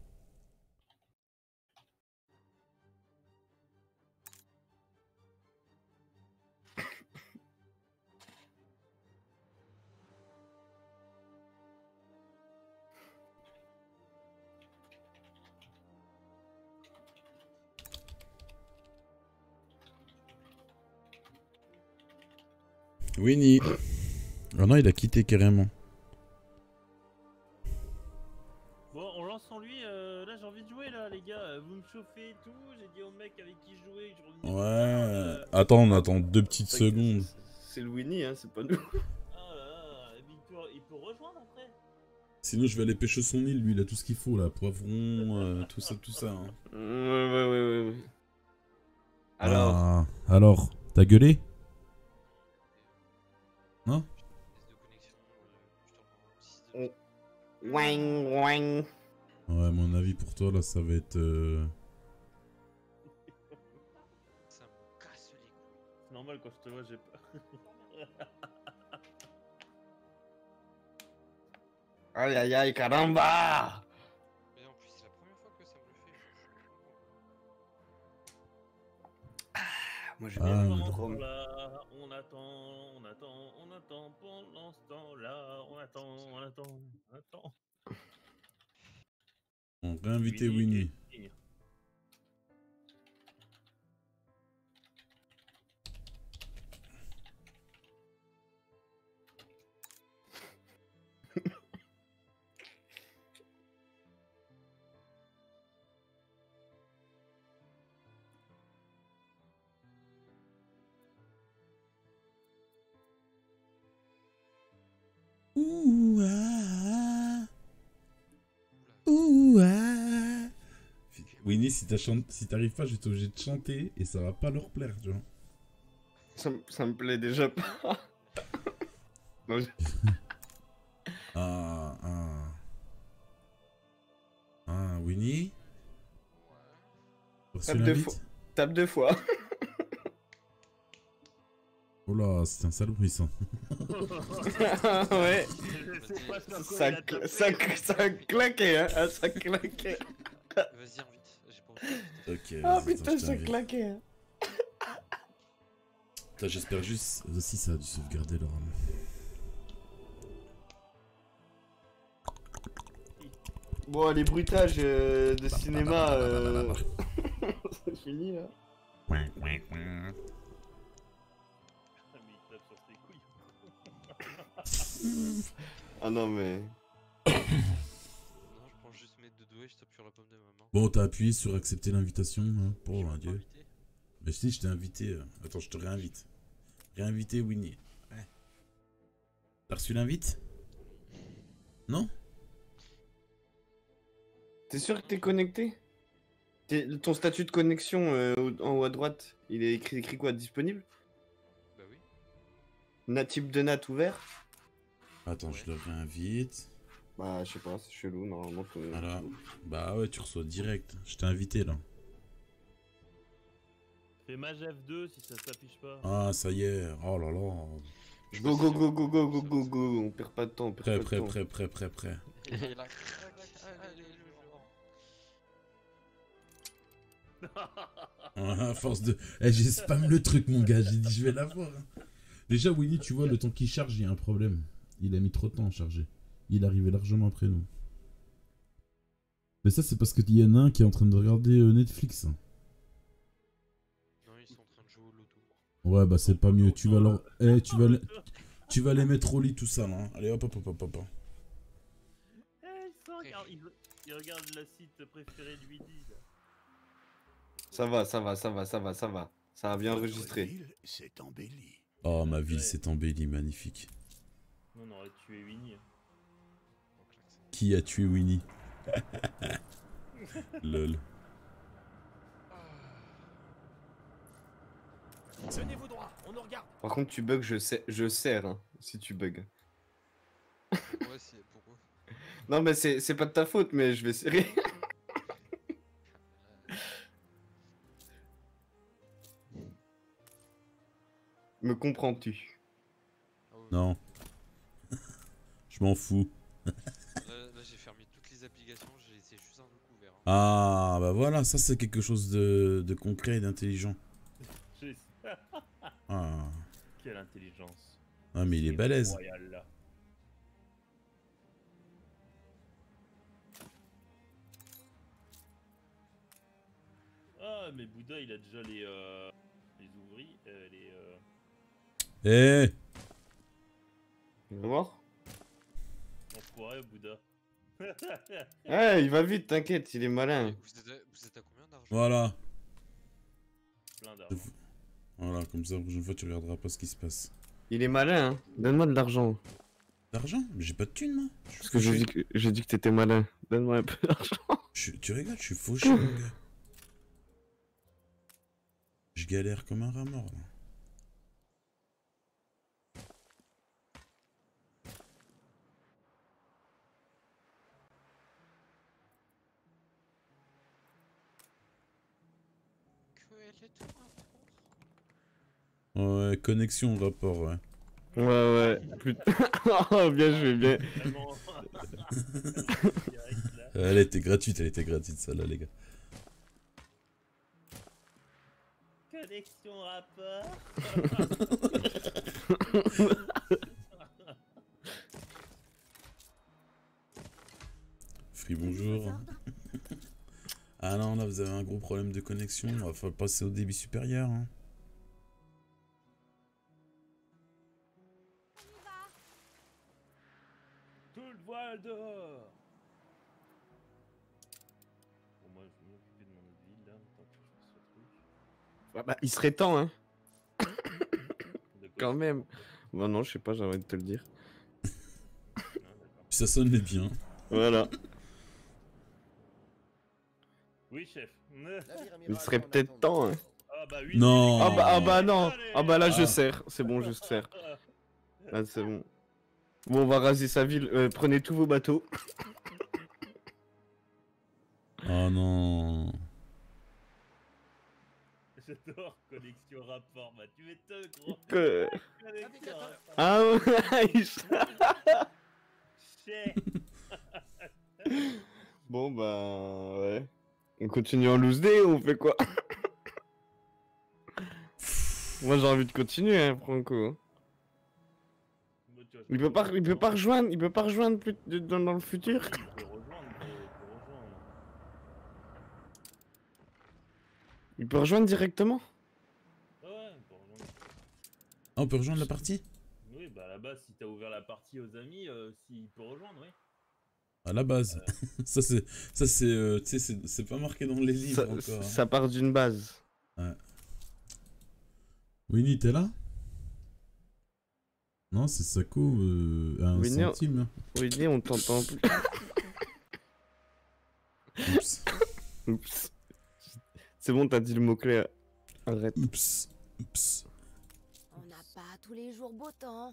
Winnie. Oh non, il a quitté carrément. Bon, on lance sans lui. Euh, là, j'ai envie de jouer, là, les gars. Vous me chauffez et tout. J'ai dit au mec avec qui je jouais que je revenais. Ouais. Euh... Attends, on attend deux petites C'est vrai que secondes. c'est- C'est le Winnie, hein, c'est pas nous. Ah là là, il peut, il peut rejoindre après. Sinon, je vais aller pêcher son île, lui, il a tout ce qu'il faut, là. Poivron, euh, tout ça, tout ça. Hein. Ouais, ouais, ouais, ouais, ouais. Alors, Ah, alors, t'as gueulé? Non? Oh. Wang, wang. Ouais, mon avis pour toi, là, ça va être... Euh... Ça me casse les couilles. C'est normal, quand je te vois, j'ai peur. Aïe, aïe, aïe, caramba. Mais en plus, c'est la première fois que ça me le fait. Moi, j'ai Ah, bien mais- le Pendant ce Rome. temps-là, on attend, on attend, on attend. Pendant ce temps-là, on attend, on attend, on attend. On va réinviter Winnie. Winnie. Ouh, ah, ouh, ah. Winnie, si t'as chant... si t'arrives pas, je vais être obligé de chanter et ça va pas leur plaire, tu vois. Ça, me- ça me plaît déjà pas. Non, je- Ah, ah. Ah, Winnie? T'as reçu Tape deux l'invite? fois. Tape deux fois. Oh là, c'est un sale bruit, ça. Ouais. Je sais pas sur quoi Ça, il a cla- tapé. ça, ça claquait, hein. Ah, ça claquait. Vas-y, invite. J'ai pas envie. Ok. Ah vas-y, putain, attends, je ça t'invite. claquait. hein. Putain, j'espère juste aussi ça a dû sauvegarder leur âme. Bon, les bruitages euh, de cinéma, euh... c'est fini là. Ah, mais il tape sur ses couilles. Ah non, mais. Non, je prends juste mes deux doigts et je tape sur la paume de ma main. Bon, t'as appuyé sur accepter l'invitation, hein. Je Oh peux mon pas dieu. inviter. Mais si, je t'ai invité. euh. Attends, je te réinvite. Réinviter Winnie. Ouais. T'as reçu l'invite? Non? T'es sûr que t'es connecté? T'es- Ton statut de connexion euh, au- en haut à droite, il est écrit, écrit quoi? Disponible? Bah oui. Nat type de nat ouvert? Attends, je le réinvite. Bah, je sais pas, c'est chelou, normalement. faut- Voilà. Bah ouais, tu reçois direct. Je t'ai invité là. Fais mage F deux si ça s'affiche pas. Ah, ça y est. Oh là là. Go, go, go, go, go, go, go, go. On perd pas de temps, on perd Prêt, pas prêt, de temps. prêt, prêt, prêt, prêt. Et là, allez, le genre. Ah, à force de. Eh, j'ai spam le truc, mon gars. J'ai dit, je vais l'avoir. hein. Déjà, Winnie, tu vois, le temps qu'il charge, il y a un problème. Il a mis trop de temps à charger. Il est arrivé largement après nous. Mais ça, c'est parce qu'il y en a un qui est en train de regarder euh, Netflix. Non, ils sont en train de jouer au loto. Ouais, bah c'est pas mieux. Tu vas leur. Eh, tu vas. le- Tu vas les mettre au lit tout ça là. Hein. Allez hop hop hop hop hop. Eh, il, se regarde, il, il regarde le site préféré de Winnie. Là. Ça va, ça va, ça va, ça va, ça va. Ça a bien enregistré. C'est embelli. Oh ma ville Ouais. s'est embellie, magnifique. Non, on aurait tué Winnie. Qui a tué Winnie? Lol. Tenez-vous droit, on nous regarde. Par contre, tu bugs, je sais, je serre hein, si tu bugs. Ouais, c'est pourquoi. Non, mais c'est c'est pas de ta faute, mais je vais serrer. Me comprends-tu? Ah ouais. Non. Je m'en fous. Là, là, j'ai fermé toutes les applications, j'ai laissé juste un truc ouvert. hein. Ah bah voilà, ça c'est quelque chose de, de concret et d'intelligent. Je- Ah. Quelle intelligence. Ah mais il est balèze. Royal, là. Ah, mais Bouddha, il a déjà les, euh, les ouvriers, euh, les... Euh... Eh Il est mort? Enfoiré, Bouddha. Ouais, il va vite, t'inquiète, il est Et malin. Vous êtes, à, vous êtes à combien d'argent? Voilà. Plein d'argent. Voilà, comme ça la prochaine fois tu regarderas pas ce qui se passe. Il est malin, hein. Donne-moi de l'argent. D'argent? Mais j'ai pas de thunes moi. Je suis Parce que j'ai fauché. dit que, j'ai dit que t'étais malin. Donne-moi un peu d'argent. Je suis- Tu rigoles, je suis fauché mon gars. Je galère comme un rat mort là. Que elle est tout rapport. Ouais, connexion, rapport, ouais. Ouais, ouais. Putain. Oh, bien joué, bien. Vraiment. Direct, là. Elle était gratuite, elle était gratuite celle-là les gars. Connexion rapport. Free bonjour. Ah non, là vous avez un gros problème de connexion, il va falloir passer au débit supérieur. Hein. On y va. Tout le voile dehors. Bon, moi, je vais m'occuper de mon autre ville, là, tant que je fasse ce truc. Ah bah, il serait temps, hein. De quoi Quand tu même. parles? Bah non, je sais pas, j'ai envie de te le dire. Ah, d'accord. Ça sonne les bien. Voilà. Oui, chef. Il serait peut-être temps, hein. Ah bah oui. Non. Ah bah, ah bah non. Allez. Ah bah là, je Ah. serre. C'est bon, je serre. Là, c'est bon. Bon, on va raser sa ville. Euh, prenez tous vos bateaux. Oh non. J'adore connexion rapport, bah tu m'étonnes, gros. Que... Connexion rapport. Ah ouais. il- Chef. Bon bah ouais. On continue en loose day ou on fait quoi? Moi j'ai envie de continuer, hein, Franco. Moi, tu vois, je Il peux peut pas, il peut pas rejoindre, il peut pas rejoindre plus de- dans, dans le futur. Il peut rejoindre, il peut, il peut rejoindre. Il peut rejoindre directement. Ah ouais, il peut rejoindre. Ah, on peut rejoindre la partie? Oui, bah à la base, si t'as ouvert la partie aux amis, euh, s'il peut rejoindre, oui. À la base. ça c'est, ça c'est, euh, tu sais, c'est- c'est pas marqué dans les livres Ça, encore. hein. ça part d'une base. Winnie, t'es là? Non, c'est Sako euh, à un Winnie, on- centime. Oui, dis, on t'entend plus. Oups. Oups. C'est bon, t'as dit le mot-clé. Arrête. Oups. Oups. On n'a pas tous les jours beau temps.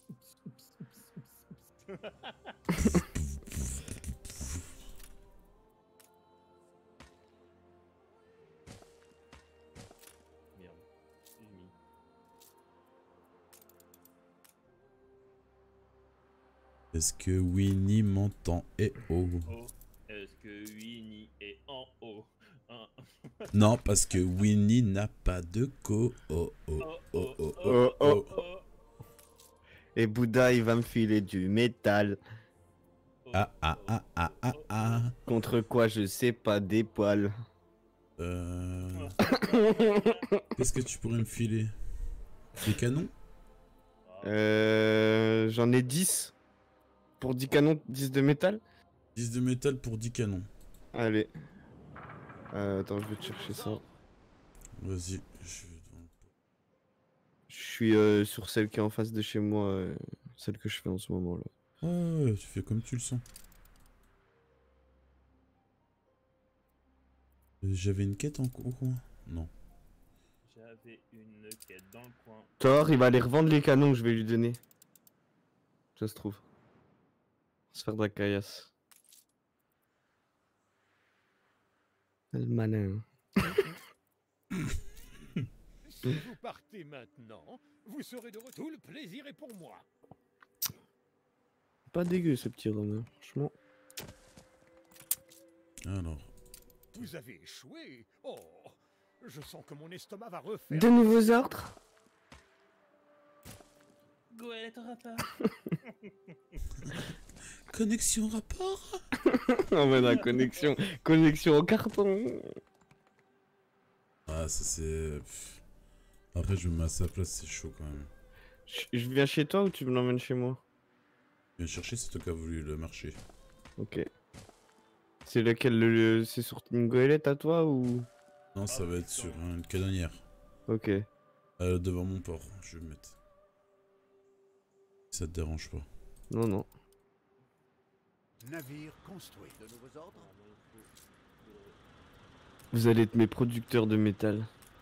Merde. J'ai mis. Est-ce que Winnie m'entend? Eh oh. Oh, est-ce que Winnie est en haut? Hein. Non, parce que Winnie n'a pas de co. Oh oh oh oh oh Oh, oh. oh. Et Bouddha, il va me filer du métal. Ah ah ah ah ah ah. Contre quoi, je sais pas, des poils. Euh... Qu'est-ce que tu pourrais me filer? Des canons? Euh, J'en ai dix. Pour dix canons, dix de métal. dix de métal pour dix canons. Allez. Euh, attends, je vais te chercher ça. Vas-y. Je... Je suis euh, sur celle qui est en face de chez moi. euh, celle que je fais en ce moment là. Ouais, tu fais comme tu le sens. Euh, J'avais une quête en cours. Non. J'avais une quête dans le coin. Thor, il va aller revendre les canons que je vais lui donner. Ça se trouve. Se faire de la caillasse. Le malin. Si vous partez maintenant, vous serez de retour. Tout le plaisir est pour moi. Pas dégueu ce petit Romain, franchement. Alors. Vous avez échoué. Oh, je sens que mon estomac va refaire. De nouveaux ordres. Goélette rapport. Connexion rapport. Oh mais la connexion. Connexion au carton. Ah, ça c'est... pff. Après, je me mets à sa place, c'est chaud quand même. Je je viens chez toi ou tu me l'emmènes chez moi? Viens chercher, c'est toi qui as voulu le marché. Ok. C'est lequel le... C'est sur une goélette à toi ou... Non, ça va être sur une canonnière. Ok. Euh, devant mon port, je vais me mettre. Ça te dérange pas. Non, non. Navire construit. De nouveaux ordres. Vous allez être mes producteurs de métal.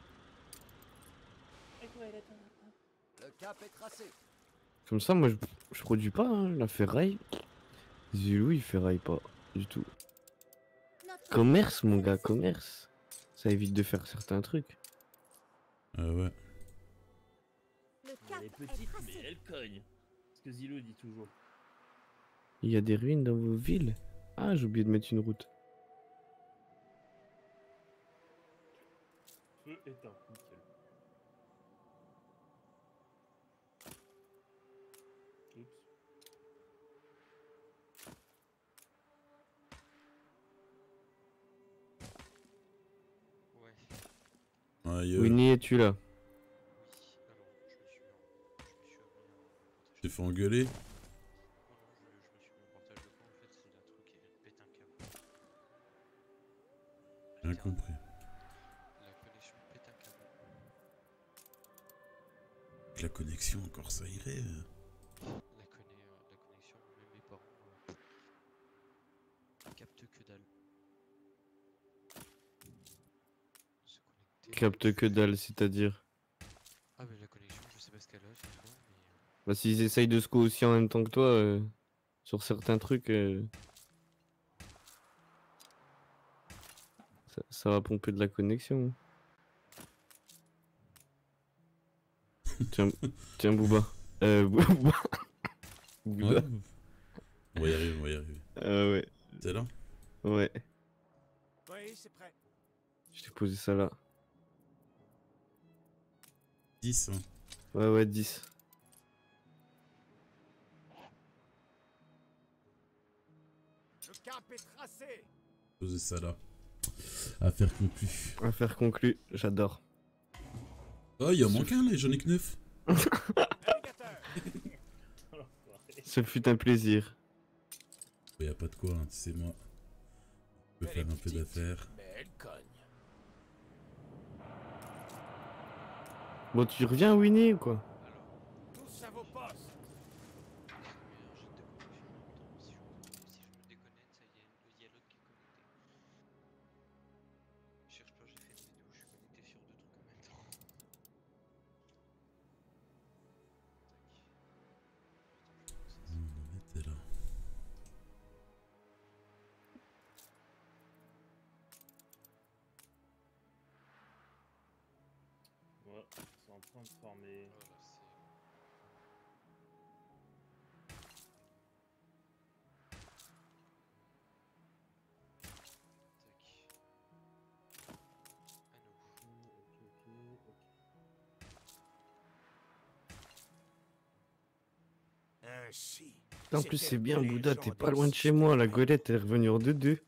Le cap est tracé. Comme ça, moi, je, je produis pas, hein, la ferraille. Zulu, il ferraille pas du tout. Notre Commerce, mon gars, commerce. Ça évite de faire certains trucs. Euh, ouais. Le cap Elle est est petite, mais tracé. elle cogne. Ce que Zilo dit toujours. Il y a des ruines dans vos villes. Ah, j'ai oublié de mettre une route. Feu éteint, nickel. Oups. Ouais. Ouais, euh, Winnie, es-tu là? Oui. Alors, je me suis mis en... Je me suis remis en... t'es fait engueuler. Non, non, je, je me suis mis en portage de camp. En fait, c'est un truc qui pète un câble. Rien compris. La connexion pète un câble. La connexion, encore ça irait. euh. La, conne- euh, la connexion, même mes parents euh, captent que dalle. Se connecter. Capte que dalle, c'est-à-dire. Ah, mais la connexion, je sais pas ce qu'elle a, c'est tout. Mais... euh, Bah, s'ils essayent de se co aussi en même temps que toi, euh, sur certains trucs, euh, ça, ça va pomper de la connexion. Tiens, tiens, Booba. Euh, Booba. Booba. Ouais. On va y arriver, on va y arriver. Ah ouais, T'es là? ouais. Oui, c'est prêt. Je t'ai posé ça là. dix, hein. Ouais, ouais, dix. Le cap est tracé. Poser ça là. Affaire conclue. Affaire conclue, j'adore. Oh, il en manque un là, j'en ai que neuf. Navigateur. Ce fut un plaisir. Y a pas de quoi, hein, tu sais, moi. Je peux faire un peu d'affaires. Mais elle cogne. Bon, tu reviens, Winnie, ou quoi? Alors, Tous à vos postes. je mets un jet de connexion en même temps. Si je, si je me déconnecte, ça y est, il y a l'autre qui est connecté. Cherche pas, j'ai fait une vidéo, je suis connecté sur deux trucs en même temps. Tac. On en était là. Ouais, c'est en train de former. Voilà, c'est... Tac. À nous. Ok, ok, ok. Ainsi. En plus, C'était c'est bien, les Bouddha, gens t'es des pas loin de chez moi. La golette est revenue en deux deux.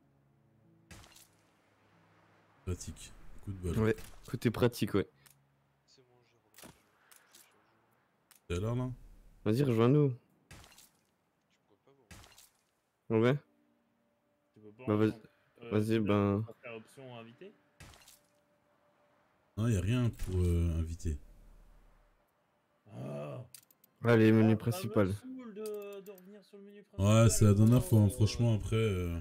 Pratique. Coup de bol. Ouais, côté pratique, ouais. C'est bon, j'ai relancé le jeu. Je suis sur le jeu. T'es là, là? Vas-y, rejoins-nous. Je pourrais pas vous. Ouais. Tu peux pas Bah, vas- entendre. Euh, vas-y, tu peux ben- pas faire option invité. Non, y a rien pour euh, inviter. Ah. Allez, menu Ah, ça me principal. saoule de, de revenir sur le menu principal. Ouais, c'est la dernière fois, hein. oh. Franchement, après... euh,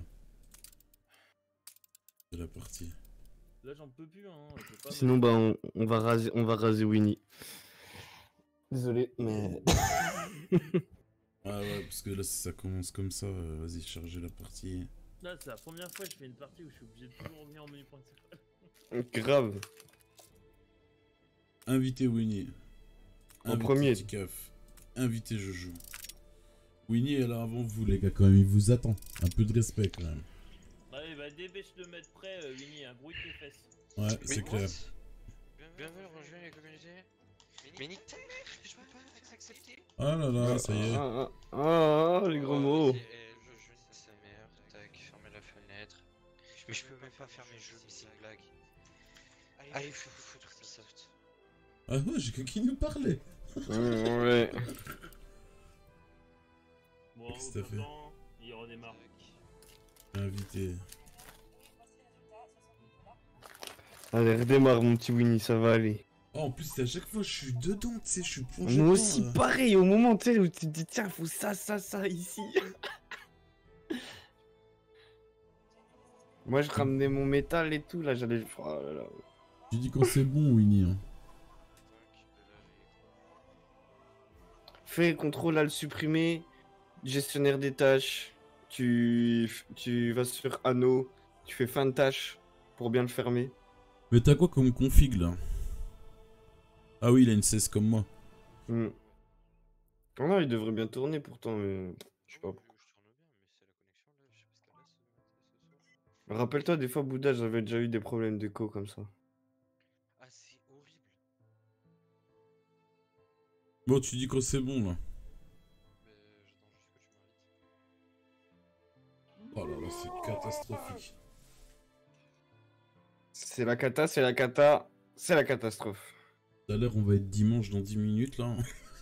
C'est la partie. Là, j'en peux plus, hein. Je peux pas me- Sinon, bah, on, on va raser, on va raser Winnie. Désolé, mais. Ah ouais, parce que là, si ça commence comme ça, euh, vas-y, chargez la partie. Là, c'est la première fois que je fais une partie où je suis obligé de toujours revenir au menu principal. Grave. Invitez Winnie. En Invitez premier. Ticaf. Invitez Jojo. Winnie est là avant vous, les gars, quand même. Il vous attend. Un peu de respect, quand même. Allez, bah, dépêche de mettre prêt, euh, Winnie, un bruit de tes fesses. Ouais, c'est clair. Bienvenue, rejoignez la communauté. Mais nique ta mère, je peux pas accepter. Ah là là, ça y est. Ah, ah, ah, ah, les gros mots. Vas-y, eh, je joue ça sa mère. Tac, fermez la fenêtre. Mais je peux même pas faire mes jeux, mais c'est une blague. Allez, faut foutre Ubisoft. Ah ouais, j'ai que qui nous parlait. Mmh, ouais. Bon, Qu'est-ce que t'as fait? temps, il redémarre. Invité. Allez, redémarre, mon petit Winnie, ça va aller. Oh, en plus, c'est à chaque fois, je suis dedans, tu sais, je suis plongé Moi dedans, aussi, là. pareil, au moment tu sais, où tu te dis, tiens, faut ça, ça, ça, ici. Moi, je ramenais mon métal et tout, là, j'allais. Oh là là. Tu dis quand c'est bon, Winnie. Hein. Fais contrôle à le supprimer, gestionnaire des tâches, tu, tu vas sur anneau, tu fais fin de tâche pour bien le fermer. Mais t'as quoi comme config, là? Ah oui, il a une seize comme moi. Hmm. Oh non, il devrait bien tourner pourtant, mais je sais pas. Rappelle-toi, des fois, Bouddha, j'avais déjà eu des problèmes d'écho comme ça. Ah, c'est horrible. Bon, tu dis quand c'est bon, là. Mais j'attends juste que tu m'invites. Oh là là, c'est catastrophique. C'est la cata, c'est la cata, c'est la catastrophe. Tout à l'heure, on va être dimanche dans dix minutes, là.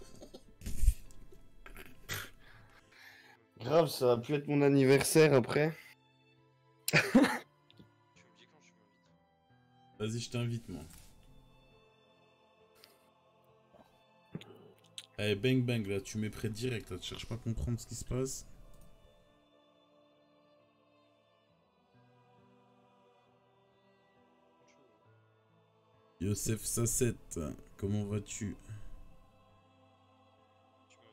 Grave, ça va plus être mon anniversaire après. Tu me dis quand tu m'invites. Vas-y, je t'invite, moi. Allez, bang bang, là, tu mets prêt direct, là, tu cherches pas à comprendre ce qui se passe. Yosef Sasset, comment vas-tu? Tu m'invites.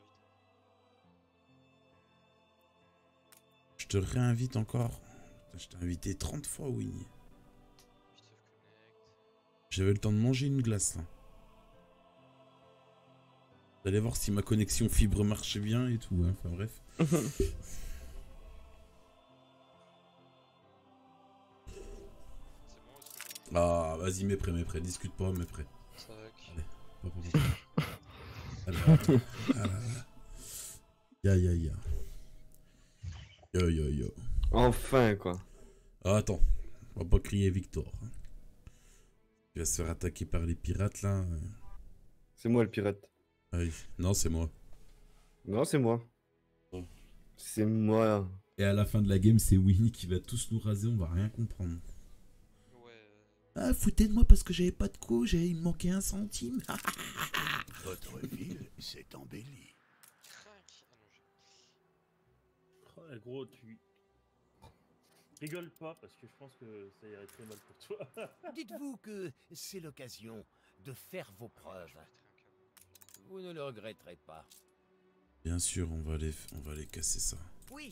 Je te réinvite encore. Putain, je t'ai invité trente fois, Winnie. Ubisoft Connect. J'avais le temps de manger une glace, là. Vous allez voir si ma connexion fibre marche bien et tout, hein. Enfin bref. C'est bon, est-ce que je Ah, vas-y, mets prêt, mets prêt, discute pas, mets prêt. Tac. Allez, hop, hop, hop. Allez, ah là là. Ya ya ya. Yo yo yo. Enfin, quoi. Ah, attends, on va pas crier victoire. Hein. Il va se faire attaquer par les pirates là. C'est moi le pirate. Ah oui. Non, c'est moi. Non, c'est moi. Bon. C'est moi. Et à la fin de la game, c'est Winnie qui va tous nous raser, on va rien comprendre. Ouais. euh, Ah, foutez de moi parce que j'avais pas de coup, il me manquait un centime. Votre ville s'est embellie. Crac. Ah non, j'ai. Oh, gros, tu. Rigole pas parce que je pense que ça irait très mal pour toi. Dites-vous que c'est l'occasion de faire vos preuves. Vous ne le regretterez pas. Bien sûr, on va aller, on va aller casser ça. Oui.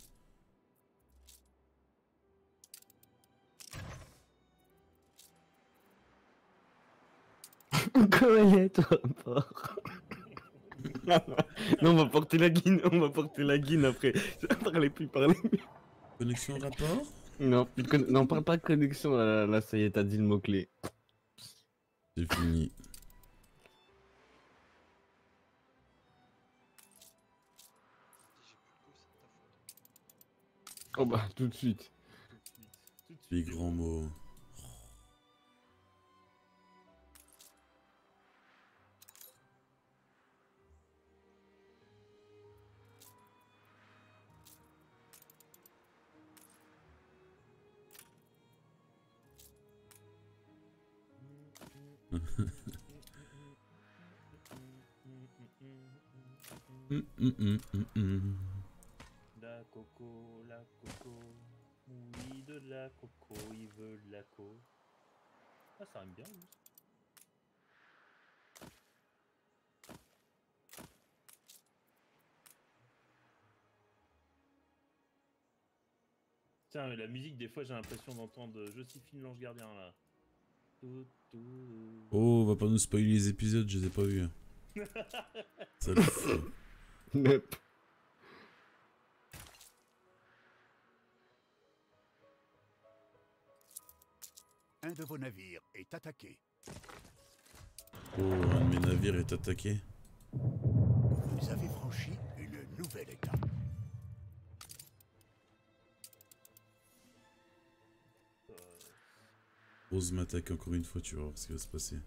Comment il est, toi, porc? Non, on va porter la guine, on va porter la guine après. Parlez plus, parlez. Connexion rapport? Non, plus de con- non, parle pas de connexion, là, là, là, ça y est, t'as dit le mot-clé. C'est fini. Oh bah, tout de suite. Tout de suite. Tout de Les suite. grands mots. Hum, hum, hum, hum, hum. La coco, la coco. Oui, de la coco, il veut de la coco. Ah, ça rime bien, oui. Tiens, mais la musique, des fois, j'ai l'impression d'entendre Joséphine l'Ange Gardien, là. Tout, tout. Oh, va pas nous spoiler les épisodes, je les ai pas vus. Ça le fout. Nope. Un de vos navires est attaqué. Oh, un de mes navires est attaqué. Vous avez franchi une nouvelle étape. Ose m'attaque encore une fois, tu vas voir ce qui va se passer.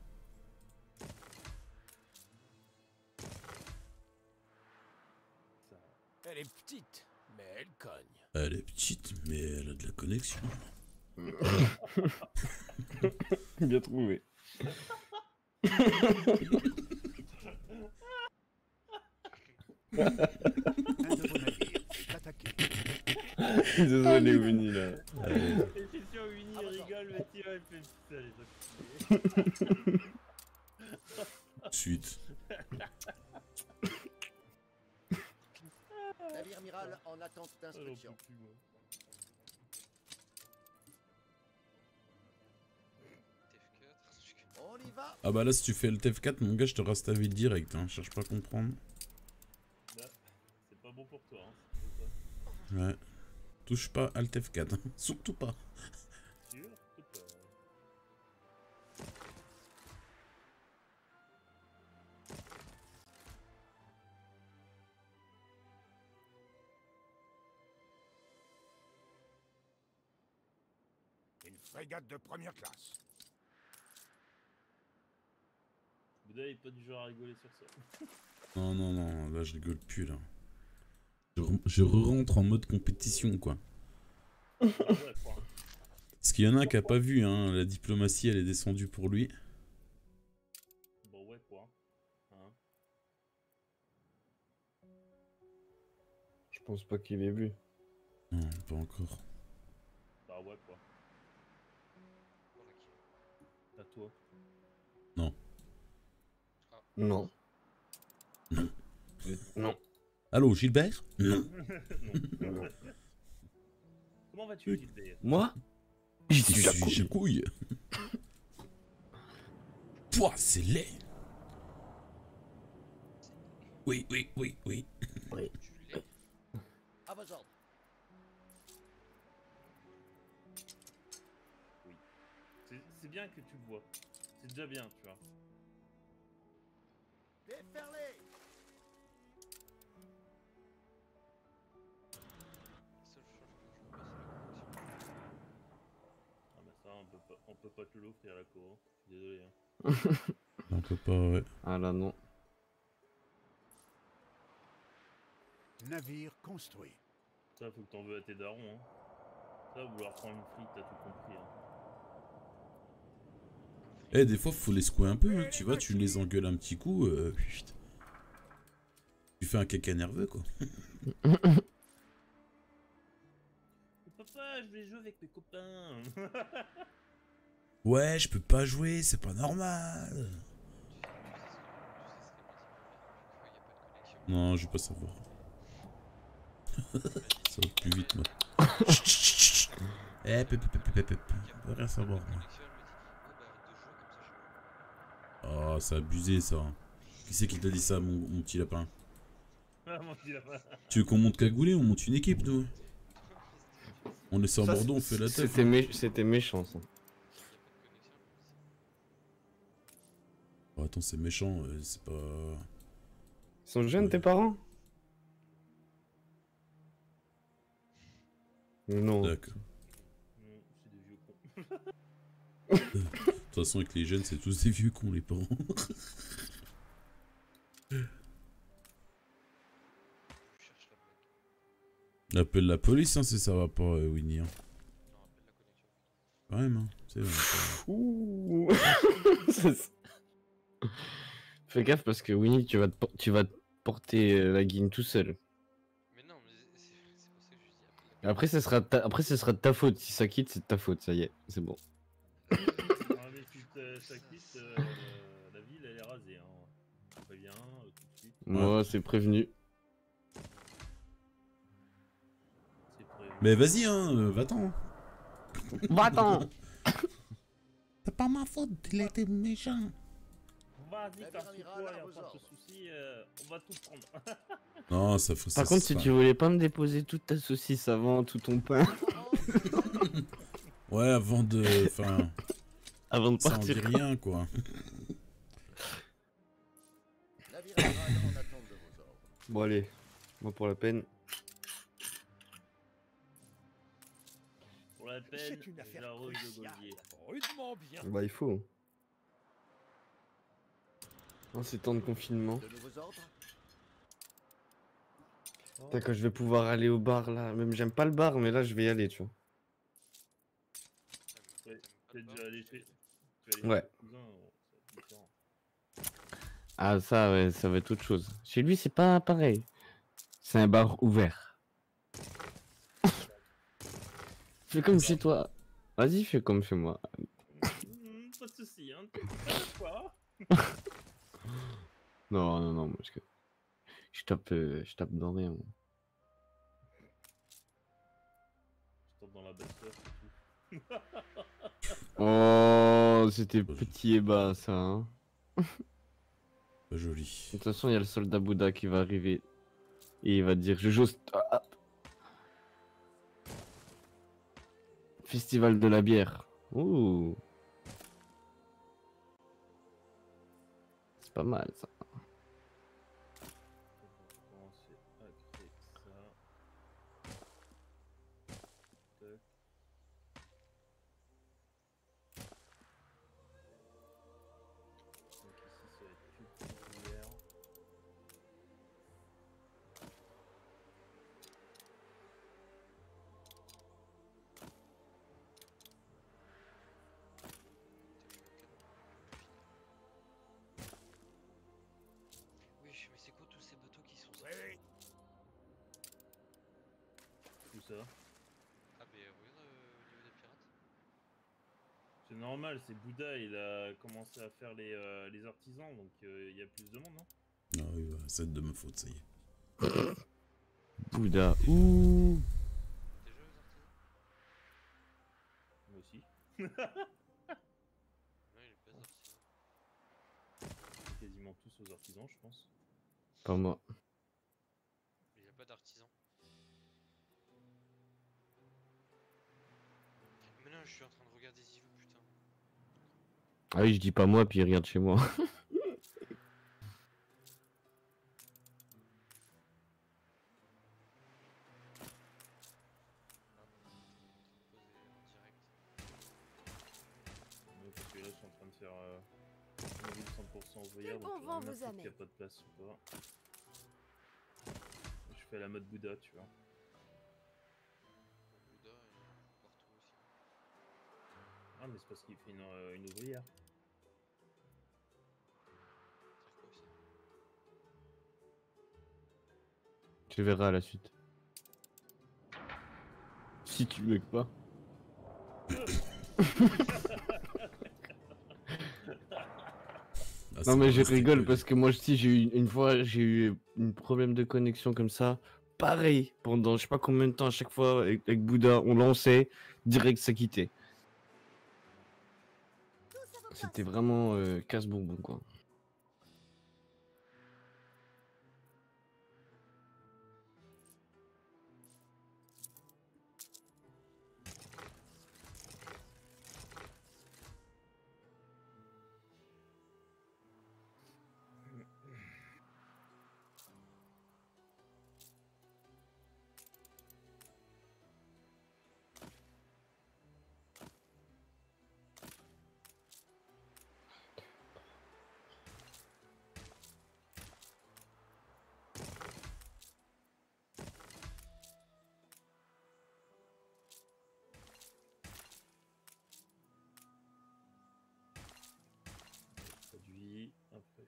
Elle est petite, mais elle cogne. Elle est petite, mais elle a de la connexion. Bien trouvé. Un de vos navires est attaqué. Désolé, Winnie, là. Et c'est sûr, Winnie il rigole, mais tu vois, il fait ça, les enculés. Suite. Navire amiral en attente Ah, j'en d'instruction. peux plus, moi. T F quatre. On y va. Ah bah là, si tu fais le T F quatre, mon gars, je te reste ta ville direct. Hein. Cherche pas à comprendre. Là, c'est pas bon pour toi, hein. C'est ça. Ouais. Touche pas à le T F quatre. Hein. Surtout pas. Sûr, c'est pas. Une frégate de première classe. Bouddha est pas du genre à rigoler sur ça. Non, non, non. Là, je rigole plus, là. Je, re- je re-rentre en mode compétition, quoi. Ah ouais, quoi. Parce qu'il y en a un qui a pas vu, hein. La diplomatie, elle est descendue pour lui. Bon, ouais, quoi. Hein. Je pense pas qu'il ait vu. Non, pas encore. Bah, ouais, quoi. À toi. Non. Non. Non. Allô, Gilbert? Non. Non. Non. Comment vas-tu, Gilbert? Moi J'y Je suis la suis couille. couille. Pouah, c'est laid. Oui, oui, oui, oui. Oui. À vos ordres. C'est c'est bien que tu le vois. C'est déjà bien, tu vois. Déferlez. Ah bah ça, on peut pas, on peut pas te l'offrir la cour. Je suis désolé. Hein. On peut pas, ouais. Ah là, non. Navire construit. Ça, faut que t'en veux à tes darons. Hein. Ça, vouloir prendre une frite, t'as tout compris. Hein. Eh, des fois, faut les secouer un peu, hein. Tu vois, tu les engueules un petit coup. Euh... chut. Tu fais un caca nerveux, quoi. Papa, je vais jouer avec mes copains. Ouais, je peux pas jouer, c'est pas normal. Non, je vais pas savoir. Ça va plus vite, moi. Chut, chut, chut. Eh, pep, pep, pep, pep, pep. On va rien savoir, moi. Oh, c'est abusé, ça. Qui c'est qui t'a dit ça, mon, mon petit lapin? Ah, mon petit lapin. Tu veux qu'on monte cagoulé? On monte une équipe, nous. On est sur Ça, Bordeaux, on fait la tête. C'était mé- c'était méchant, ça. Oh, attends, c'est méchant, euh, c'est pas... Ils sont jeunes, tes parents? Non. D'accord. Non, c'est des vieux cons. De toute façon, avec les jeunes, c'est tous des vieux cons, les parents. Appelle la police, hein, si ça va pas, euh, Winnie. Hein. Quand même, hein. C'est vrai. Ouh. Ça, c'est- Fais gaffe parce que Winnie, tu vas te, por- tu vas te porter euh, la guine tout seul. Mais non, mais c'est c'est pour ça que je dis appelle la Après, ce sera, ta... Après, ce sera de ta faute. Si ça quitte, c'est de ta faute. Ça y est, c'est bon. Ah, mais si te- ça quitte, euh, la ville elle est rasée. Hein. On prévient euh, tout de suite. Moi, c'est prévenu. C'est prévu. Mais vas-y, hein, euh, va-t'en. Va-t'en. C'est pas ma faute, il a été méchant. Vas-y, La casse-toi, Vérandira, y'a là, vos pas de ordres. soucis, euh, on va tout prendre. Non, ça faut ça, Par contre, ça si sera- tu voulais pas me déposer toute ta saucisse avant, tout ton pain, Ouais, avant de. Enfin, avant de ça en partir. dit rien, quoi. La Vérandira est en attente de vos ordres. Bon, allez. Moi, pour la peine. Pour la peine, C'est une affaire j'arrose le cruciale. gosier. Rudement bien. Bah, il faut. En ces temps de confinement. De nouveaux ordres? Putain, quand je vais pouvoir aller au bar là, même j'aime pas le bar, mais là je vais y aller, tu vois. Ouais, t'es déjà allé chez. Tu vas aller Ouais. chez ton cousin, bon, c'est différent. Ah, ça, ouais, ça va être autre chose. Chez lui, c'est pas pareil. C'est un bar ouvert. Fais comme chez toi. Vas-y, fais comme chez moi. Mmh, pas de soucis, hein. Pas de quoi. Non, non, non, parce que je tape, euh, je tape dans rien. moi. Je tombe dans la belle sœur, c'est tout. Oh, c'était petit et bas, ça. Hein. Pas joli. De toute façon, il y a le soldat Bouddha qui va arriver. Et il va dire, je joue... Ah, ah. Festival de la bière. Ouh. C'est pas mal, ça. On va commencer à créer ça. Tac. Donc ici ça va être plus de bière. Oui, mais c'est quoi tous ces bateaux qui sont Oui, sortis? oui. Tout ça. Ah, mais euh, regarde euh, au niveau des pirates. C'est normal, c'est Bouddha, il a commencé à faire les, euh, les artisans, donc euh, il y a plus de monde, non? Ah oui, bah, c'est de ma faute, ça y est. Bouddha. Ouh. T'es joué aux artisans? Moi aussi. Non, il est pas artisan. Quasiment tous aux artisans, je pense. Pas moi. Il n'y a pas d'artisan. Mais non, je suis en train de regarder Zivou, putain. Ah oui, je dis pas moi, puis il regarde chez moi. Ouais, parce que là, je suis en train de faire euh, mille cent pour cent ouvrière, Le donc bon je vent rien à vous foutre amène. qu'il y a pas de place ou pas. Je fais la mode Bouddha, tu vois. Le Bouddha, il est partout aussi. Ah, mais c'est parce qu'il fait une, euh, une ouvrière. C'est quoi ça? Tu verras à la suite. Si tu le veux pas. Ah, Non c'est mais pas je resté rigole poli. parce que moi aussi j'ai eu une fois j'ai eu un problème de connexion comme ça. Pareil, pendant je sais pas combien de temps à chaque fois avec, avec Bouddha, on lançait, direct ça quittait. Tous à vos postes. C'était vraiment euh, casse-bonbon quoi.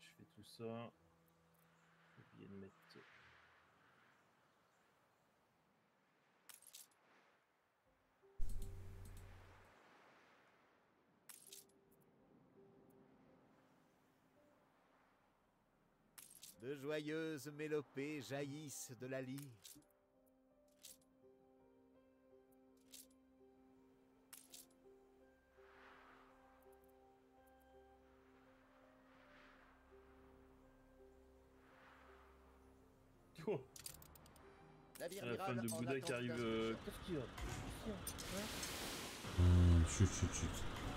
je fais tout ça. J'ai oublié de mettre. De joyeuses mélopées jaillissent de la lyre. Oh, Navire la femme amiral de en Bouddha qui attente arrive. d'un- euh, Qu'est-ce qu'il y a Qu'est-ce qu'il y a Ouais. Hum, chut, chut, chut.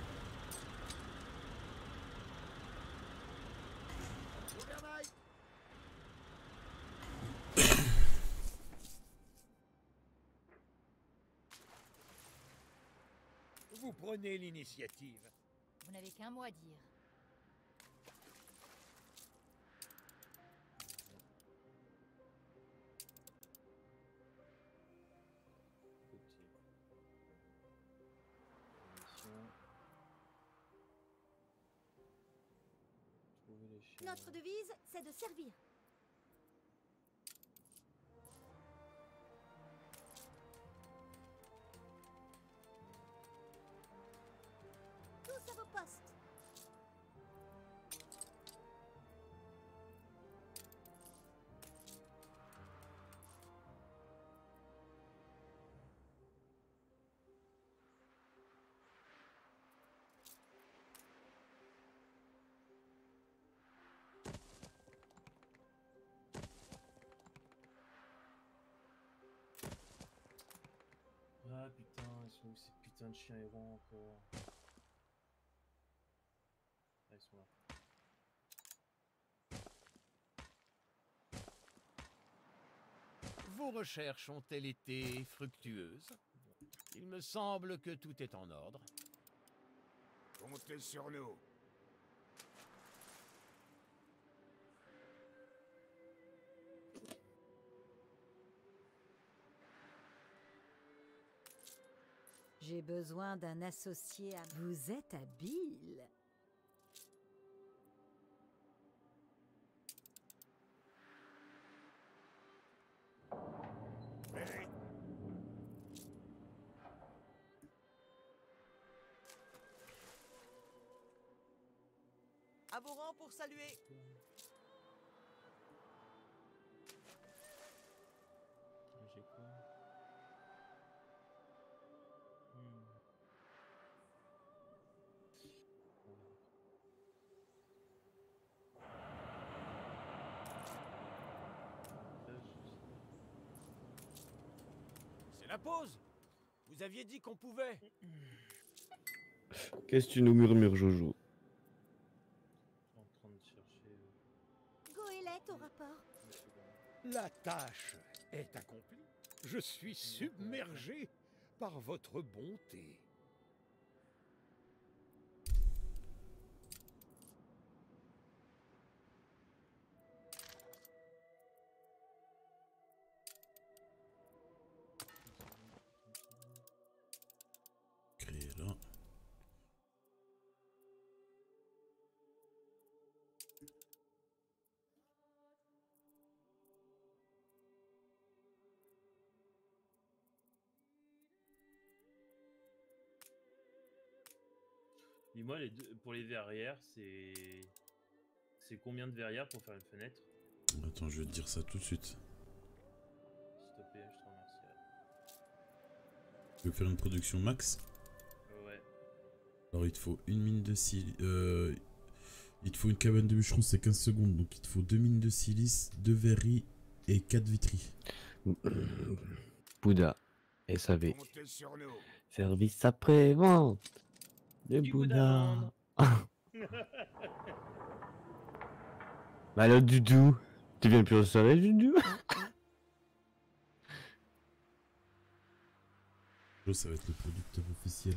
Gouvernail. Vous prenez l'initiative. Vous n'avez qu'un mot à dire. Ok. Mission. Trouver les chiens. Notre devise, c'est de servir. Tous à vos postes. Ah putain, ils sont où ces putains de chiens errants encore? Ah, ils sont là. Vos recherches ont-elles été fructueuses? Il me semble que tout est en ordre. Comptez sur nous. J'ai besoin d'un associé à... Vous êtes habile. Allez. À vos rangs pour saluer. J'ai quoi? Hmm. Voilà. Là, je- C'est la pause. Vous aviez dit qu'on pouvait. Qu'est-ce que tu nous murmures, Jojo? je suis en train de chercher. euh, Goélette au rapport. une seconde. La tâche est accomplie. Je suis submergé par votre bonté. Créer là. Dis-moi, les deux- pour les verrières, c'est. C'est combien de verrières pour faire une fenêtre? Attends, je vais te dire ça tout de suite. S'il te plaît, je te remercie. Tu veux faire une production max? Euh, ouais. Alors il te faut une mine de silice. Euh, il te faut une cabane de bûcheron, c'est quinze secondes. Donc il te faut deux mines de silice, deux verreries et quatre vitries. Bouddha, S A V. Comptez sur nous. Service après-vente de Du Bouddha. Bouddha. Bah alors, Doudou, tu viens plus au soleil, Doudou? Ça va être le producteur officiel.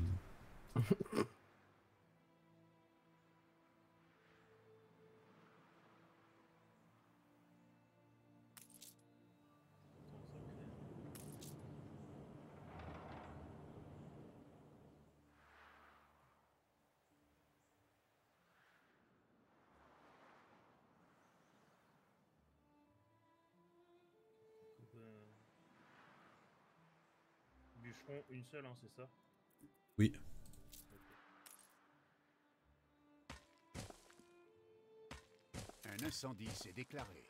bûcheron, une seule, hein, c'est ça? Oui. Un incendie s'est déclaré.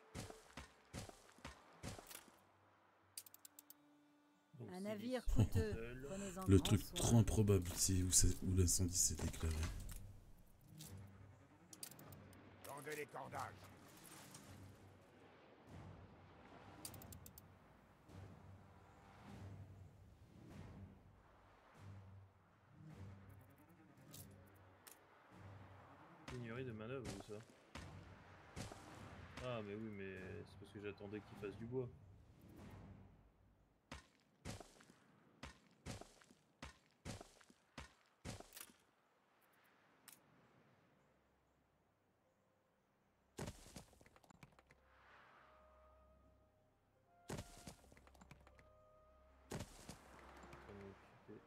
Donc, Un c'est navire les coûteux. seuls. Prenez-en Le grand truc soin. trop improbable, c'est où, ça- où l'incendie s'est déclaré. Tendez les cordages. Pénurie de manœuvre ou ça? Ah mais oui mais c'est parce que j'attendais qu'il fasse du bois. Ça m'a occupé.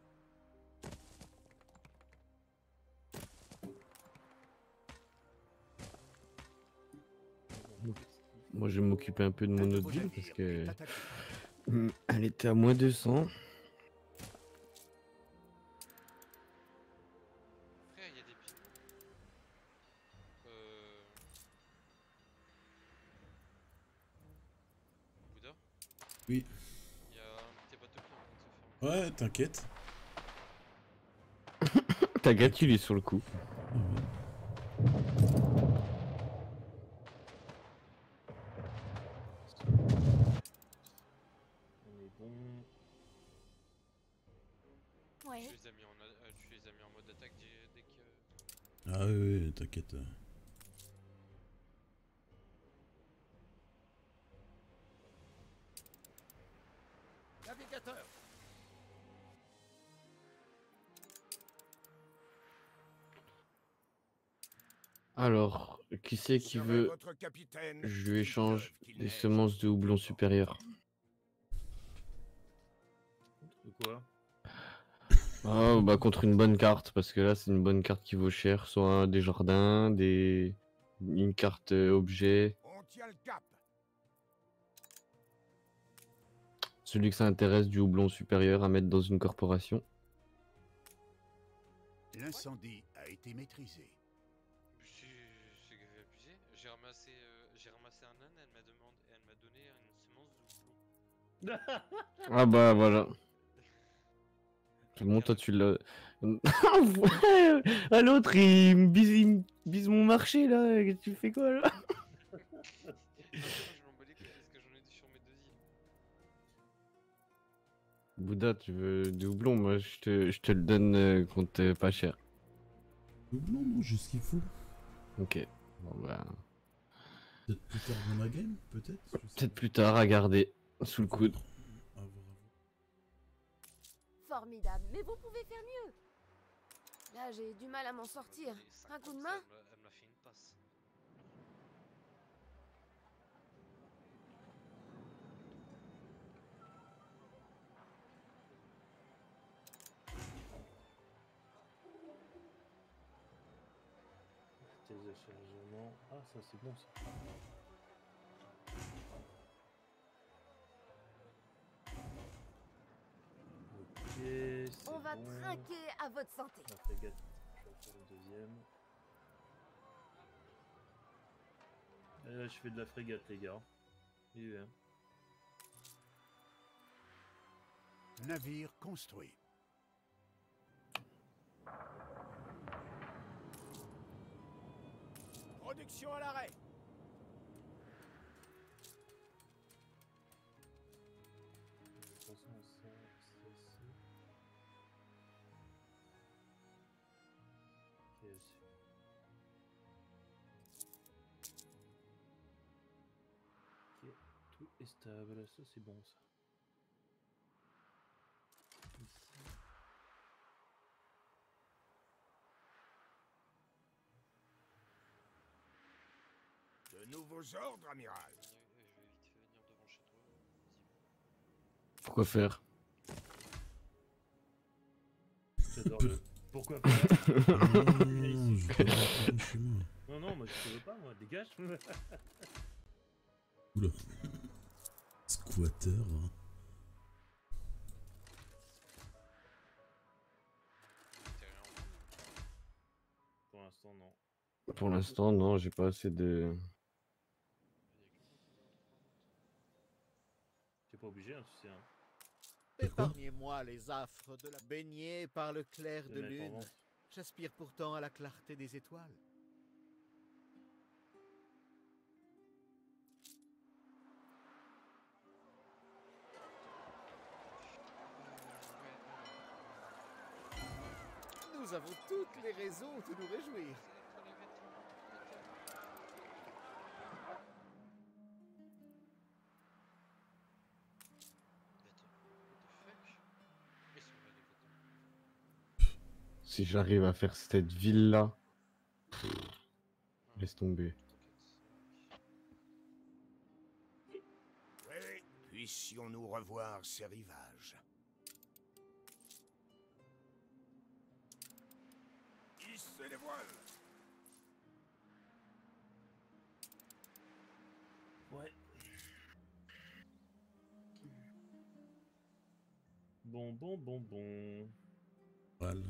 Moi, je vais m'occuper un peu de Un mon de autre vos ville navires parce que est attaqué. hmm, elle était à moins deux cents. Frère, il y a des piles. Euh... Bouddha? Oui. Il y a un petit bateau qui est en train de se faire. Ouais, t'inquiète. T'inquiète, il est sur le coup. On est bon. Tu les as mis en, a- euh, tu les as mis en mode attaque dès, dès que... Ah oui, oui, t'inquiète. Navigateur. Alors, qui c'est qui Serait veut votre capitaine je qu'il lui échange pleuve, qu'il des neige. semences de houblon supérieur? De quoi? Ah bah contre une bonne carte, parce que là c'est une bonne carte qui vaut cher, soit des jardins, des une carte euh, objet. On tient le cap. Celui que ça intéresse du houblon supérieur à mettre dans une corporation. L'incendie a été maîtrisé. C'est c'est que j'ai abusé. J'ai ramassé, euh, j'ai ramassé un âne, elle m'a demandé, elle m'a donné une semence de houblon. Ah bah voilà. C'est bon, toi tu l'as. Ouais, ah, l'autre il me bise, il me bise mon marché là, tu fais quoi là? Non, c'est moi, je m'en bats les couilles parce que j'en ai dit sur mes deux îles. Bouddha, tu veux du houblon? Moi je te, je te le donne euh, contre euh, pas cher. Doublon, non, j'ai ce qu'il faut. Ok. Bon bah. Peut-être plus tard dans la game, peut-être. je sais Peut-être pas. plus tard à garder sous le coude. À voir, à voir. Formidable, mais vous pouvez faire mieux. Là, j'ai du mal à m'en sortir. Et Un coup de cinquante, main? Elle m'a- elle m'a fait une passe. Vitesse de chargement. Ah ça c'est bon ça. Ok, c'est On va bon. trinquer à votre santé. La frégate, je vais faire le deuxième. Et là, je fais de la frégate, les gars. Et, hein. Navire construit. Production à l'arrêt. De toute façon, ça, ça, ça. Ok, c'est- Ok, tout est stable, ça c'est bon ça. Ici. De nouveaux ordres, amiral. Euh, Je vais vite fait venir devant chez toi. Vas-y. Pourquoi faire? J'adore le. Pourquoi pas? Non, je veux pas rentrer chez moi. Non, non, moi je te veux pas, moi, dégage. Oula. Squatter. Hein. Pour l'instant, non, j'ai pas assez de. T'es pas obligé, hein, tu sais. Hein. Épargnez-moi les affres de la baignée par le clair De de mettre en lune. vente. J'aspire pourtant à la clarté des étoiles. Nous avons toutes les raisons de nous réjouir. Si j'arrive à faire cette ville-là. Laisse tomber. Oui, oui. Puissions-nous revoir ces rivages. Hissez les voiles. Ouais. Bon, bon, bon, bon. Voilà.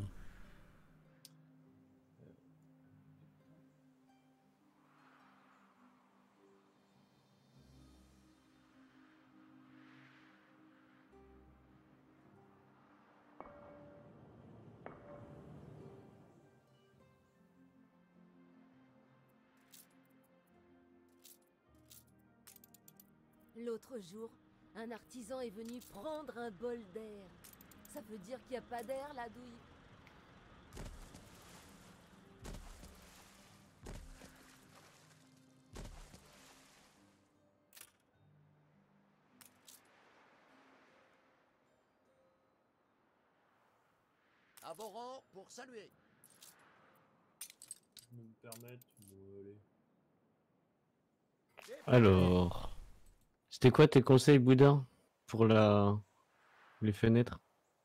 L'autre jour, un artisan est venu prendre un bol d'air. Ça veut dire qu'il n'y a pas d'air là d'où il... À vos rangs pour saluer. Me permettre. Bon, allez. Alors. C'était quoi tes conseils, Bouddha? Pour la. Les fenêtres?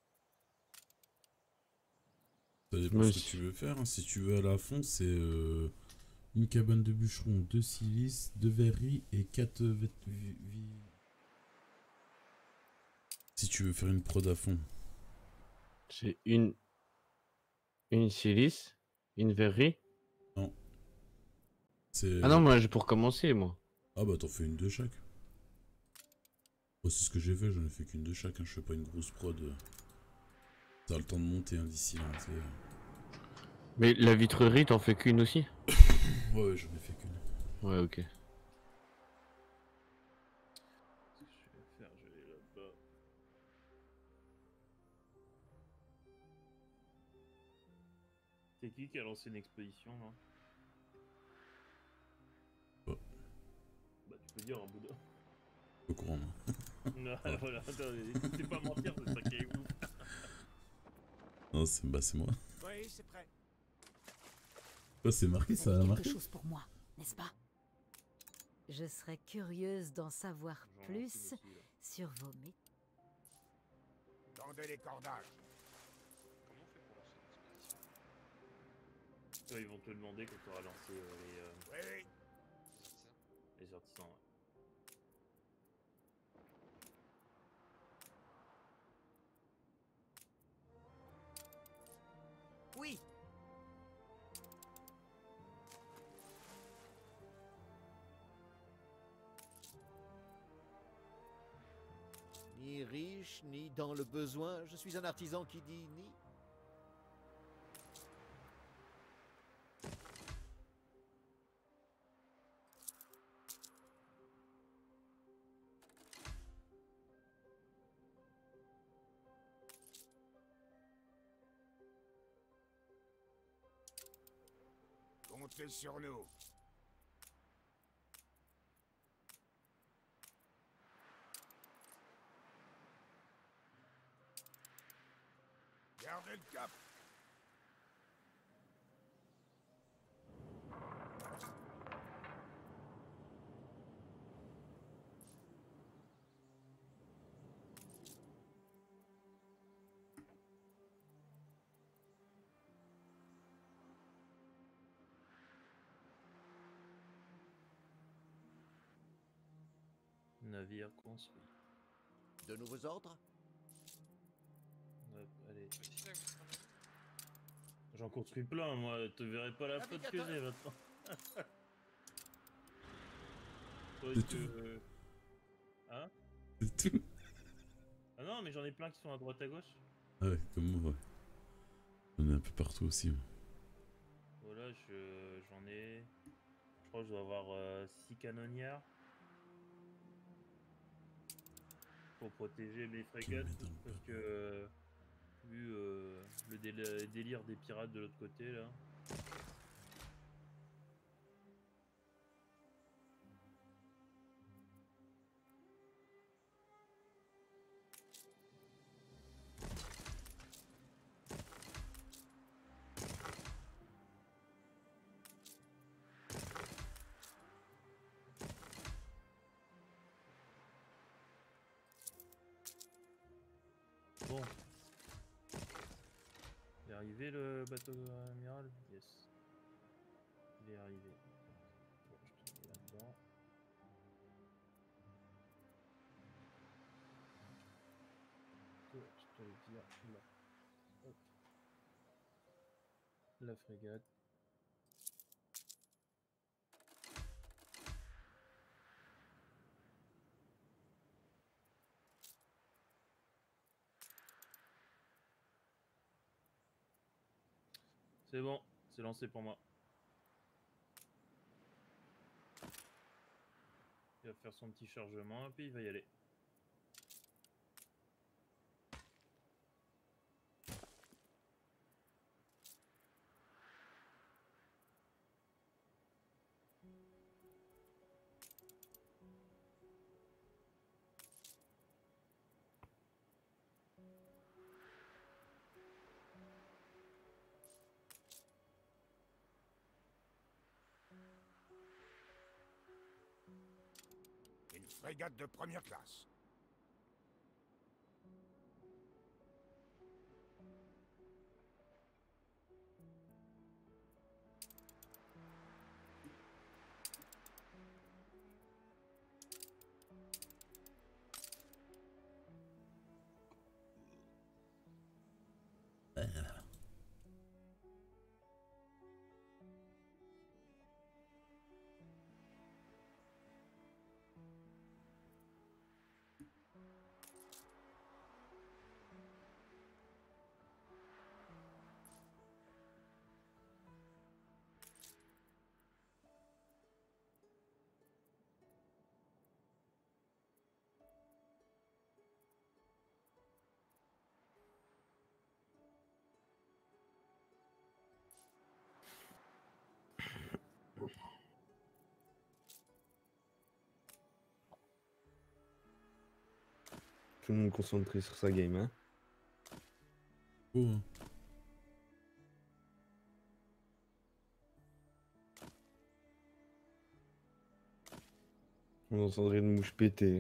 Ça dépend Mais ce que si- tu veux faire. Hein. Si tu veux aller à fond, c'est euh, une cabane de bûcheron, deux silices, deux verreries et quatre vêt- vi- vi- Si tu veux faire une prod à fond. J'ai une. Une silice. Une verrerie. C'est... Ah non, moi, j'ai pour commencer, moi. Ah bah t'en fais une de chaque. Moi c'est ce que j'ai fait, j'en ai fait qu'une de chaque. Hein. Je fais pas une grosse prod. euh. T'as le temps de monter hein, d'ici là. tu sais. Mais la vitrerie, t'en fais qu'une aussi? Ouais, ouais, j'en ai fait qu'une. Ouais, ok. Ce que je vais faire, je vais aller là-bas. C'est qui qui a lancé une exposition là? Oh. Bah tu peux dire un Bouddha. Au courant, moi. Non, voilà, attends, c'est pas mentir, c'est ça qui est ouf. Non, c'est bah, c'est moi. Oui, c'est prêt. Oh, c'est marqué, Vous ça avez a quelque marqué. chose pour moi, n'est-ce pas? Je serais curieuse d'en savoir J'en lance plus dessus, là. sur vos métiers. Tendez les cordages. Comment on fait pour lancer une expédition? Toi, ils vont te demander quand tu auras lancé euh, les, euh, Oui, oui. les artisans. Ouais. Oui. Ni riche, ni dans le besoin, je suis un artisan qui dit ni. Comptez sur nous. Gardez le cap. Navire construit. De nouveaux ordres? Hop, allez. J'en construis plein, moi, te verrai pas la faute que j'ai maintenant. Faudrait C'est que- tout. euh, Hein? C'est tout. Ah non, mais j'en ai plein qui sont à droite à gauche. Ah ouais, comme moi, ouais. On est un peu partout aussi. Ouais. Voilà, je j'en ai. Je crois que je dois avoir six canonnières. Pour protéger mes frégates. met dans le Parce que. euh, vu euh, le dél- délire des pirates de l'autre côté là. Bon. Il est arrivé le bateau amiral? Yes. Il est arrivé. Bon, je te mets là-dedans. Que je te le dire là. Hop. La frégate. C'est bon, c'est lancé pour moi. Il va faire son petit chargement et puis il va y aller. Une frégate de première classe. Tout le monde concentré sur sa game, hein. Oh, hein. On entendrait une mouche péter.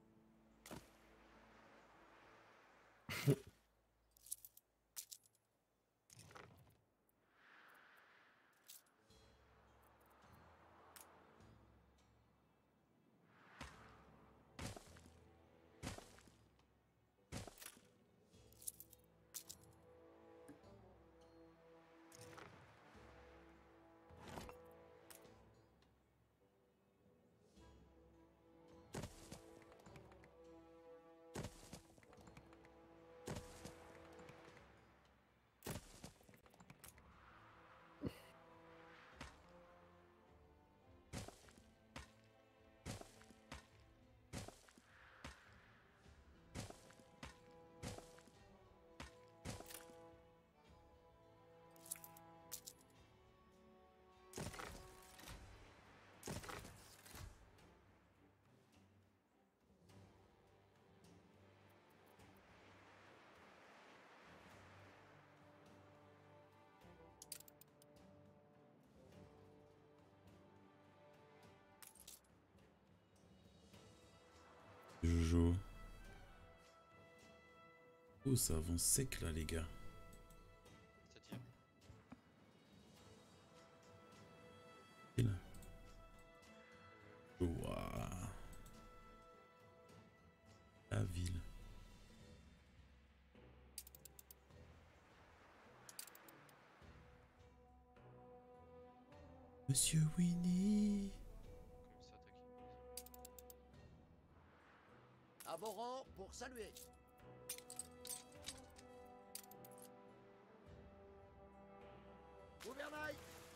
Jojo. Oh, ça avance sec là, les gars. C'est-à-dire Et là. Ouah. La ville. Monsieur Winnie. À vos rangs pour saluer. Gouvernail.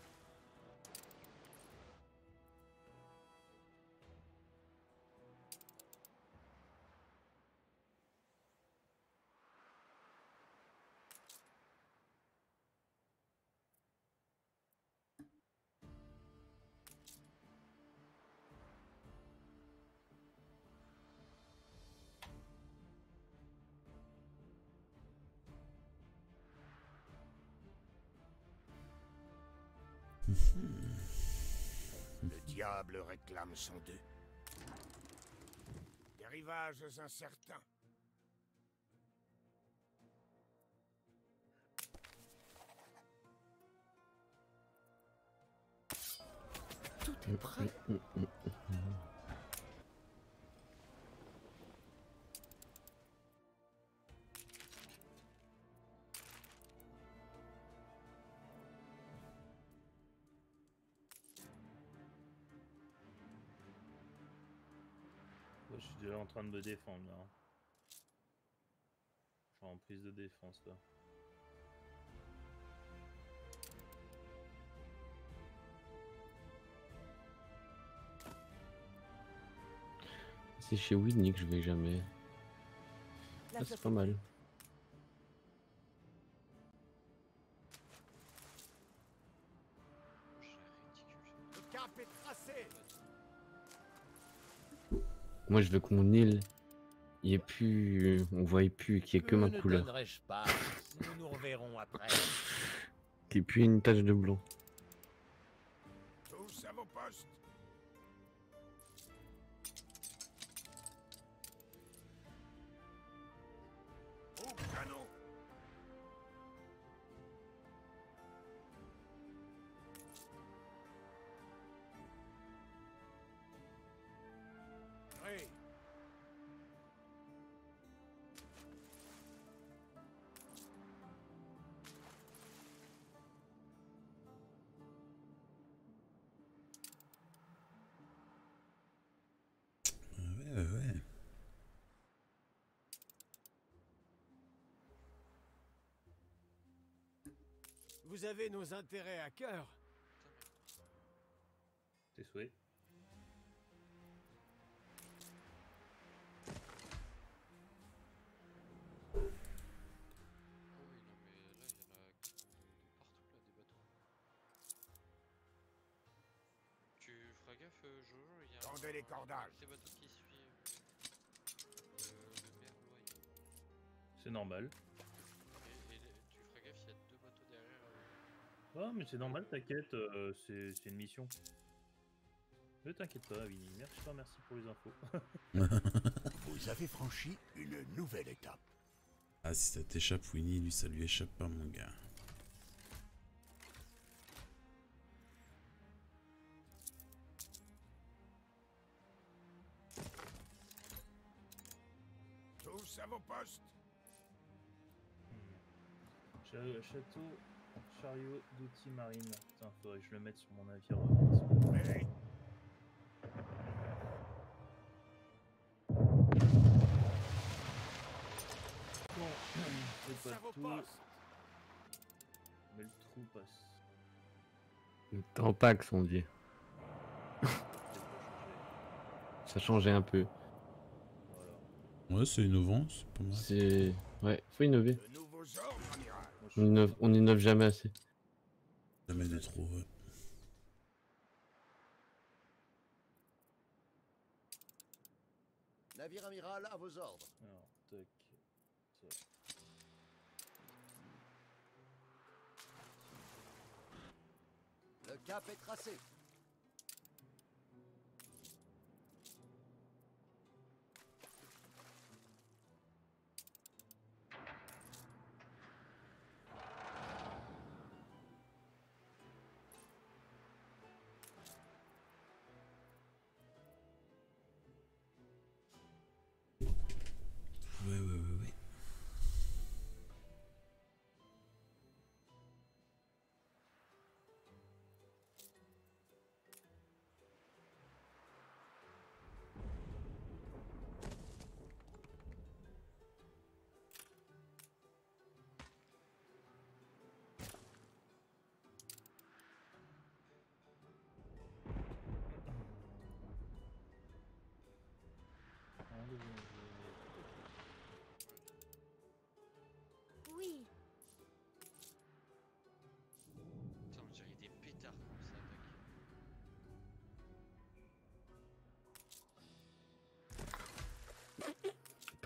Le diable réclame son dû. Des rivages incertains. Tout est prêt. Ouais, je suis déjà en train de me défendre là. hein. Enfin, en prise de défense là. C'est chez Winnie que je vais jamais. La Ah, c'est chasse pas est mal. faite. Le cap est tracé. Moi, je veux que mon île, il y ait plus, on voit plus, qu'il y ait que ma ne couleur, donnerai-je pas. Nous nous reverrons après. qu'il n'y ait plus une tache de blanc. Tous à vos postes. Au canon. Prêt. Ouais, ouais. Vous avez nos intérêts à cœur. Tes souhaits. Tu feras gaffe, euh, Jojo, il y a Tendez les cordages. des bateaux qui suivent euh, le Merloy. C'est normal. Et, et le- tu feras gaffe, il y a deux bateaux derrière. euh. Ah, mais c'est normal, t'inquiète, euh, c'est c'est une mission. Ne t'inquiète pas, Winnie. Merci, pas merci pour les infos. Vous avez franchi une nouvelle étape. Ah, si ça t'échappe, Winnie, lui, ça lui échappe pas, mon gars. Tous à vos postes. Cha- Château, chariot d'outils marine. Putain, faudrait que je le mette sur mon navire. euh, Prêt. Bon, c'est Tous pas à vos tout, postes. mais le trou passe. Le temps Pax, on dit. Peut-être pas changer. Ça changeait un peu. Voilà. Ouais, c'est innovant, c'est pas mal. C'est... Ouais, faut innover. De nouveaux ordres, amiral. Moi, je On suis- innove, on innove jamais assez. Jamais de trop, ouais. Navire amiral à vos ordres. Alors, tac. Ça. Le cap est tracé. Ouais, ouais, ouais, ouais.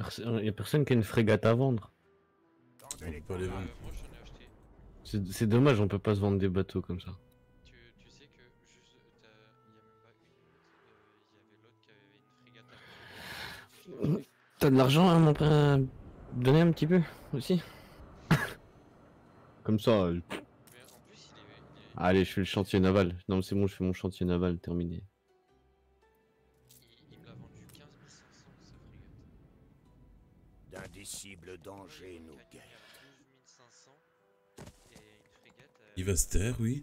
personne, y a personne qui a une frégate à vendre. On peut pas les Euh, vendre. moi j'en ai acheté. C'est c'est dommage, on peut pas se vendre des bateaux comme ça. Tu, tu sais que juste, t'as- il y a même pas une minute, euh, il y avait l'autre qui avait une frégate à vendre. T'as de l'argent à m'en donner un petit peu aussi. Comme ça. euh, Mais en plus, il est. il est- Allez, je fais le chantier naval. Non, c'est bon, je fais mon chantier naval terminé. il, il me l'a vendu quinze mille cinq cents sa frégate. D'indicibles dangers nous Cagnotte guettent. douze mille cinq cents et une frégate. euh, Il va se taire, oui.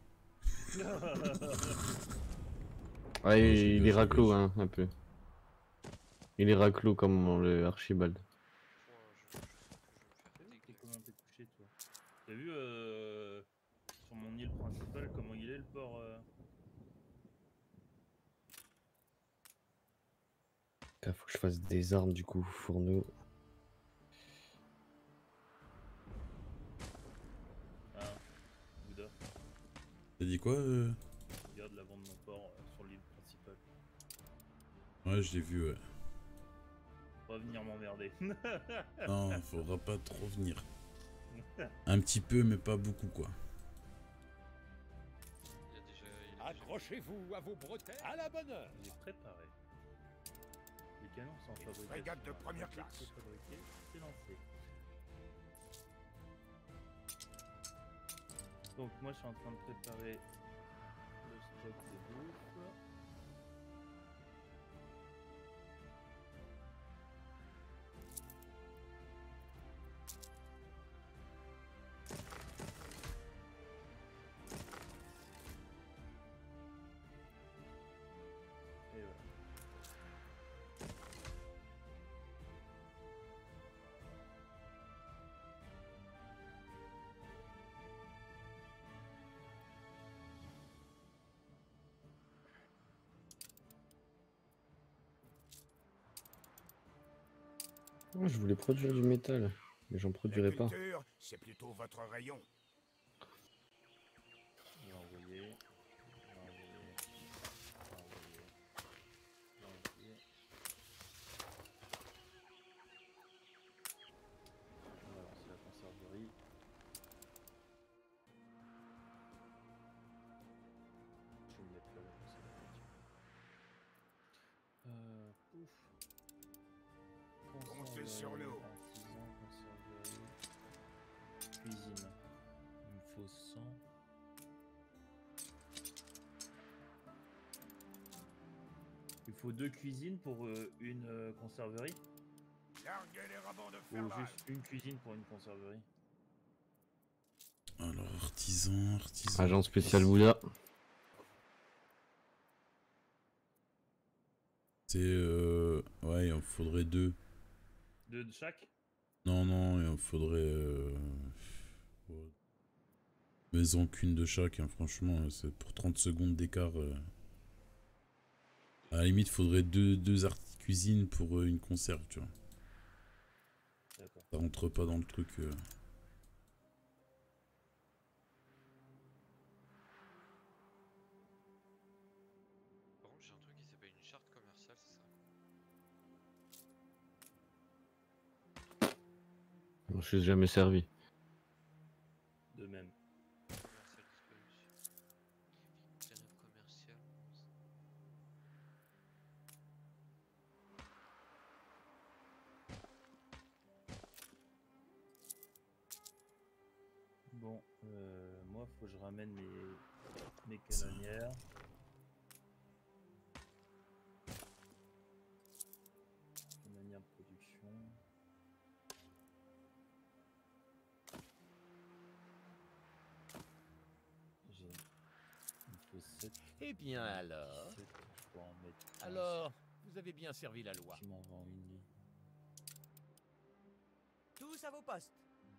Ouais, je il rigole, est je raclo, rigole. hein, un peu. Il est raclo comme le Archibald. Pouah, je, je sens que je vais me faire T'es déglinguer. comment t'es couché, toi? T'as vu euh, sur mon île principale comment il est le port euh... Putain, faut que je fasse des armes du coup, fourneau. Ah, Bouddha. T'as dit quoi euh Regarde l'avant de mon port euh, sur l'île principale. Ouais, je l'ai vu, ouais. Va venir m'emmerder. Non, faudra pas trop venir. Un petit peu, mais pas beaucoup, quoi. Il y a déjà. il a déjà- Accrochez-vous à vos bretelles à la bonne heure. J'ai préparé. Les canons sont Une fabriqués. frégate de première classe. C'est fabriqué, c'est lancé. Donc moi je suis en train de préparer le stock de bouffe. Et voilà. Oh, je voulais produire du métal, mais j'en produirai pas. L'agriculture, c'est plutôt votre rayon. On va envoyer. On va envoyer. On va envoyer. On va envoyer. On va lancer la conserverie. Je vais me mettre là la conserverie. Euh. Ouf. Comptez sur nous. Artisan, conserverie. Cuisine. Il me faut cent. Il faut deux cuisines pour euh, une euh, conserverie. Larguez les rabans de Ou ferraille. juste une cuisine pour une conserverie. Alors, artisan, artisan. Agent spécial Bouddha. C'est. Euh... Ouais, il en faudrait deux. Deux de chaque. Non, non, il en faudrait. Euh... ouais. Mais en qu'une de chaque, hein, franchement, c'est pour trente secondes d'écart. euh. À la limite, faudrait deux, deux arti cuisine pour euh, une conserve, tu vois. D'accord. Ça rentre pas dans le truc. euh. Par contre, j'ai un truc qui s'appelle une charte commerciale, c'est ça? Je suis jamais servi. De même. Commercial disponible. Tarif commercial. Bon, euh, moi faut que je ramène mes, mes canonnières. Canonnières de production. J'ai. Il me faut sept. Eh bien alors sept, je pourrais en mettre quinze. Alors, vous avez bien servi la loi. Qui m'en vend une nuit. Tous à vos postes.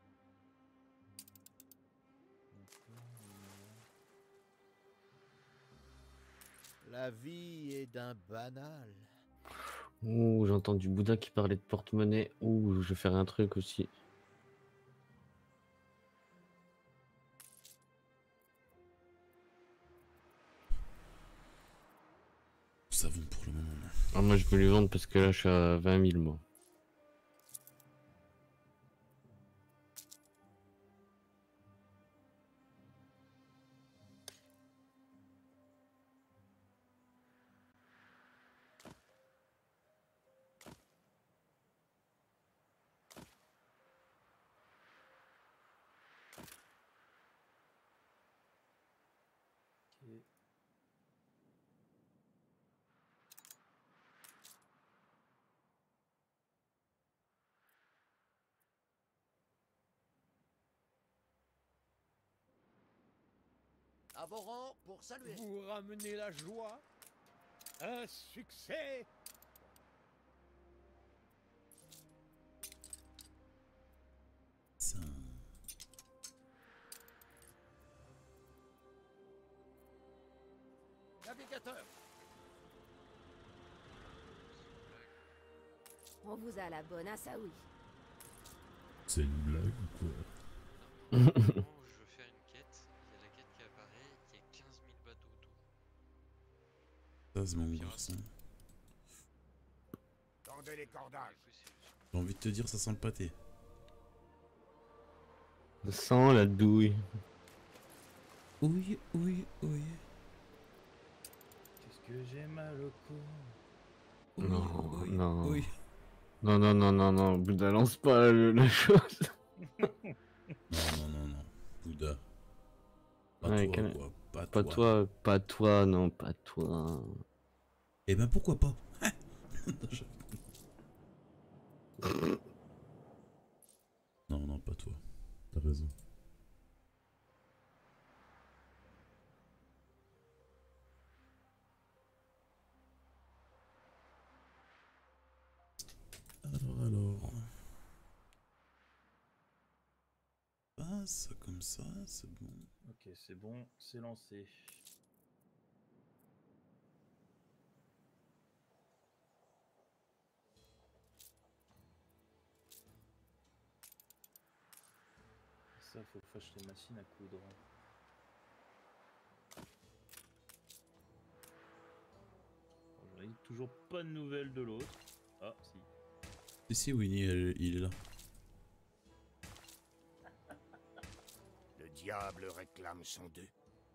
La vie est d'un banal. Ouh, j'entends du Bouddha qui parlait de porte-monnaie. Ouh, je vais faire un truc aussi. Savon pour le moment. non. Ah, moi je peux lui vendre parce que là je suis à vingt mille moi. À vos rangs pour saluer. Vous ramenez la joie. Un succès. Ça. Navigateur. On vous a à la bonne, hein, ça oui. C'est une blague ou quoi? Au moment où je veux faire une quête, il y a la quête qui apparaît, il y a quinze mille bateaux autour. Ça, c'est mon Pirate. garçon. Tendez les cordages. Du coup, c'est juste- J'ai envie de te dire, ça sent le pâté. Ça sent la douille. Oui, oui, oui. Qu'est-ce que j'ai mal au cou. Non, oui, non. oui. Non, non, non, non, non, Bouddha, lance pas le- la chose. Non, non, non, non. Bouddha. Pas Ouais, toi, calme- quoi. Pas, Pas toi. toi, pas toi, non, pas toi. Eh ben, pourquoi pas? Non, non, pas toi. T'as raison. Alors, alors. Ah, ça comme ça, c'est bon. Ok, c'est bon, c'est lancé. Ça, faut que je les machines à coudre. J'en ai toujours pas de nouvelles de l'autre. Ah, si. Si, si, Winnie, elle- il est là. Le diable réclame son dû.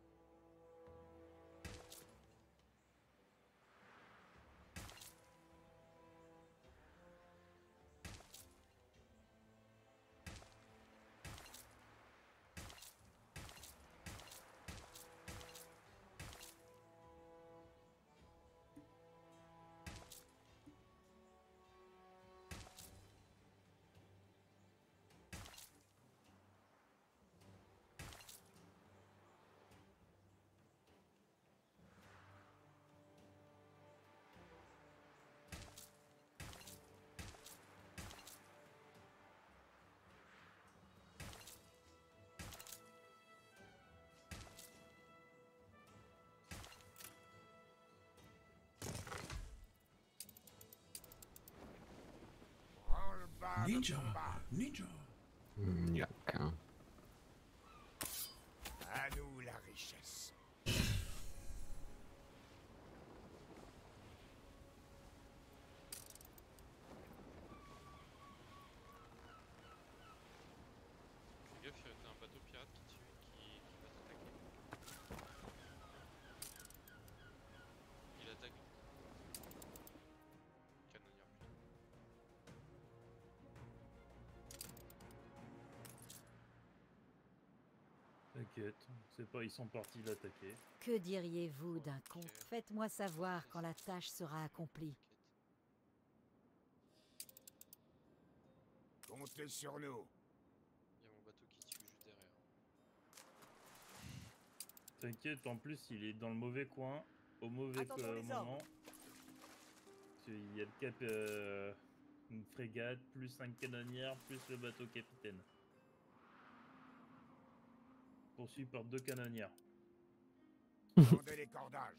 Branle-bas de Ninja! combat. Ninja! Hmm, y'a qu'un. À nous la richesse. Fais gaffe, t'as un bateau pirate qui, tue, qui, qui va t'attaquer. Il attaque. Canonnière plus. T'inquiète, c'est pas, ils sont partis l'attaquer. Que diriez-vous d'un compte? Faites-moi savoir quand la tâche sera accomplie. Comptez sur nous. Il y a mon bateau qui tue juste derrière. T'inquiète, en plus, il est dans le mauvais coin, au mauvais Attendons euh, les moment. ordres. Parce qu'il y a le cap, euh, une frégate, plus cinq canonnières, plus le bateau capitaine. Poursuivi par deux canonnières. Tendez les cordages.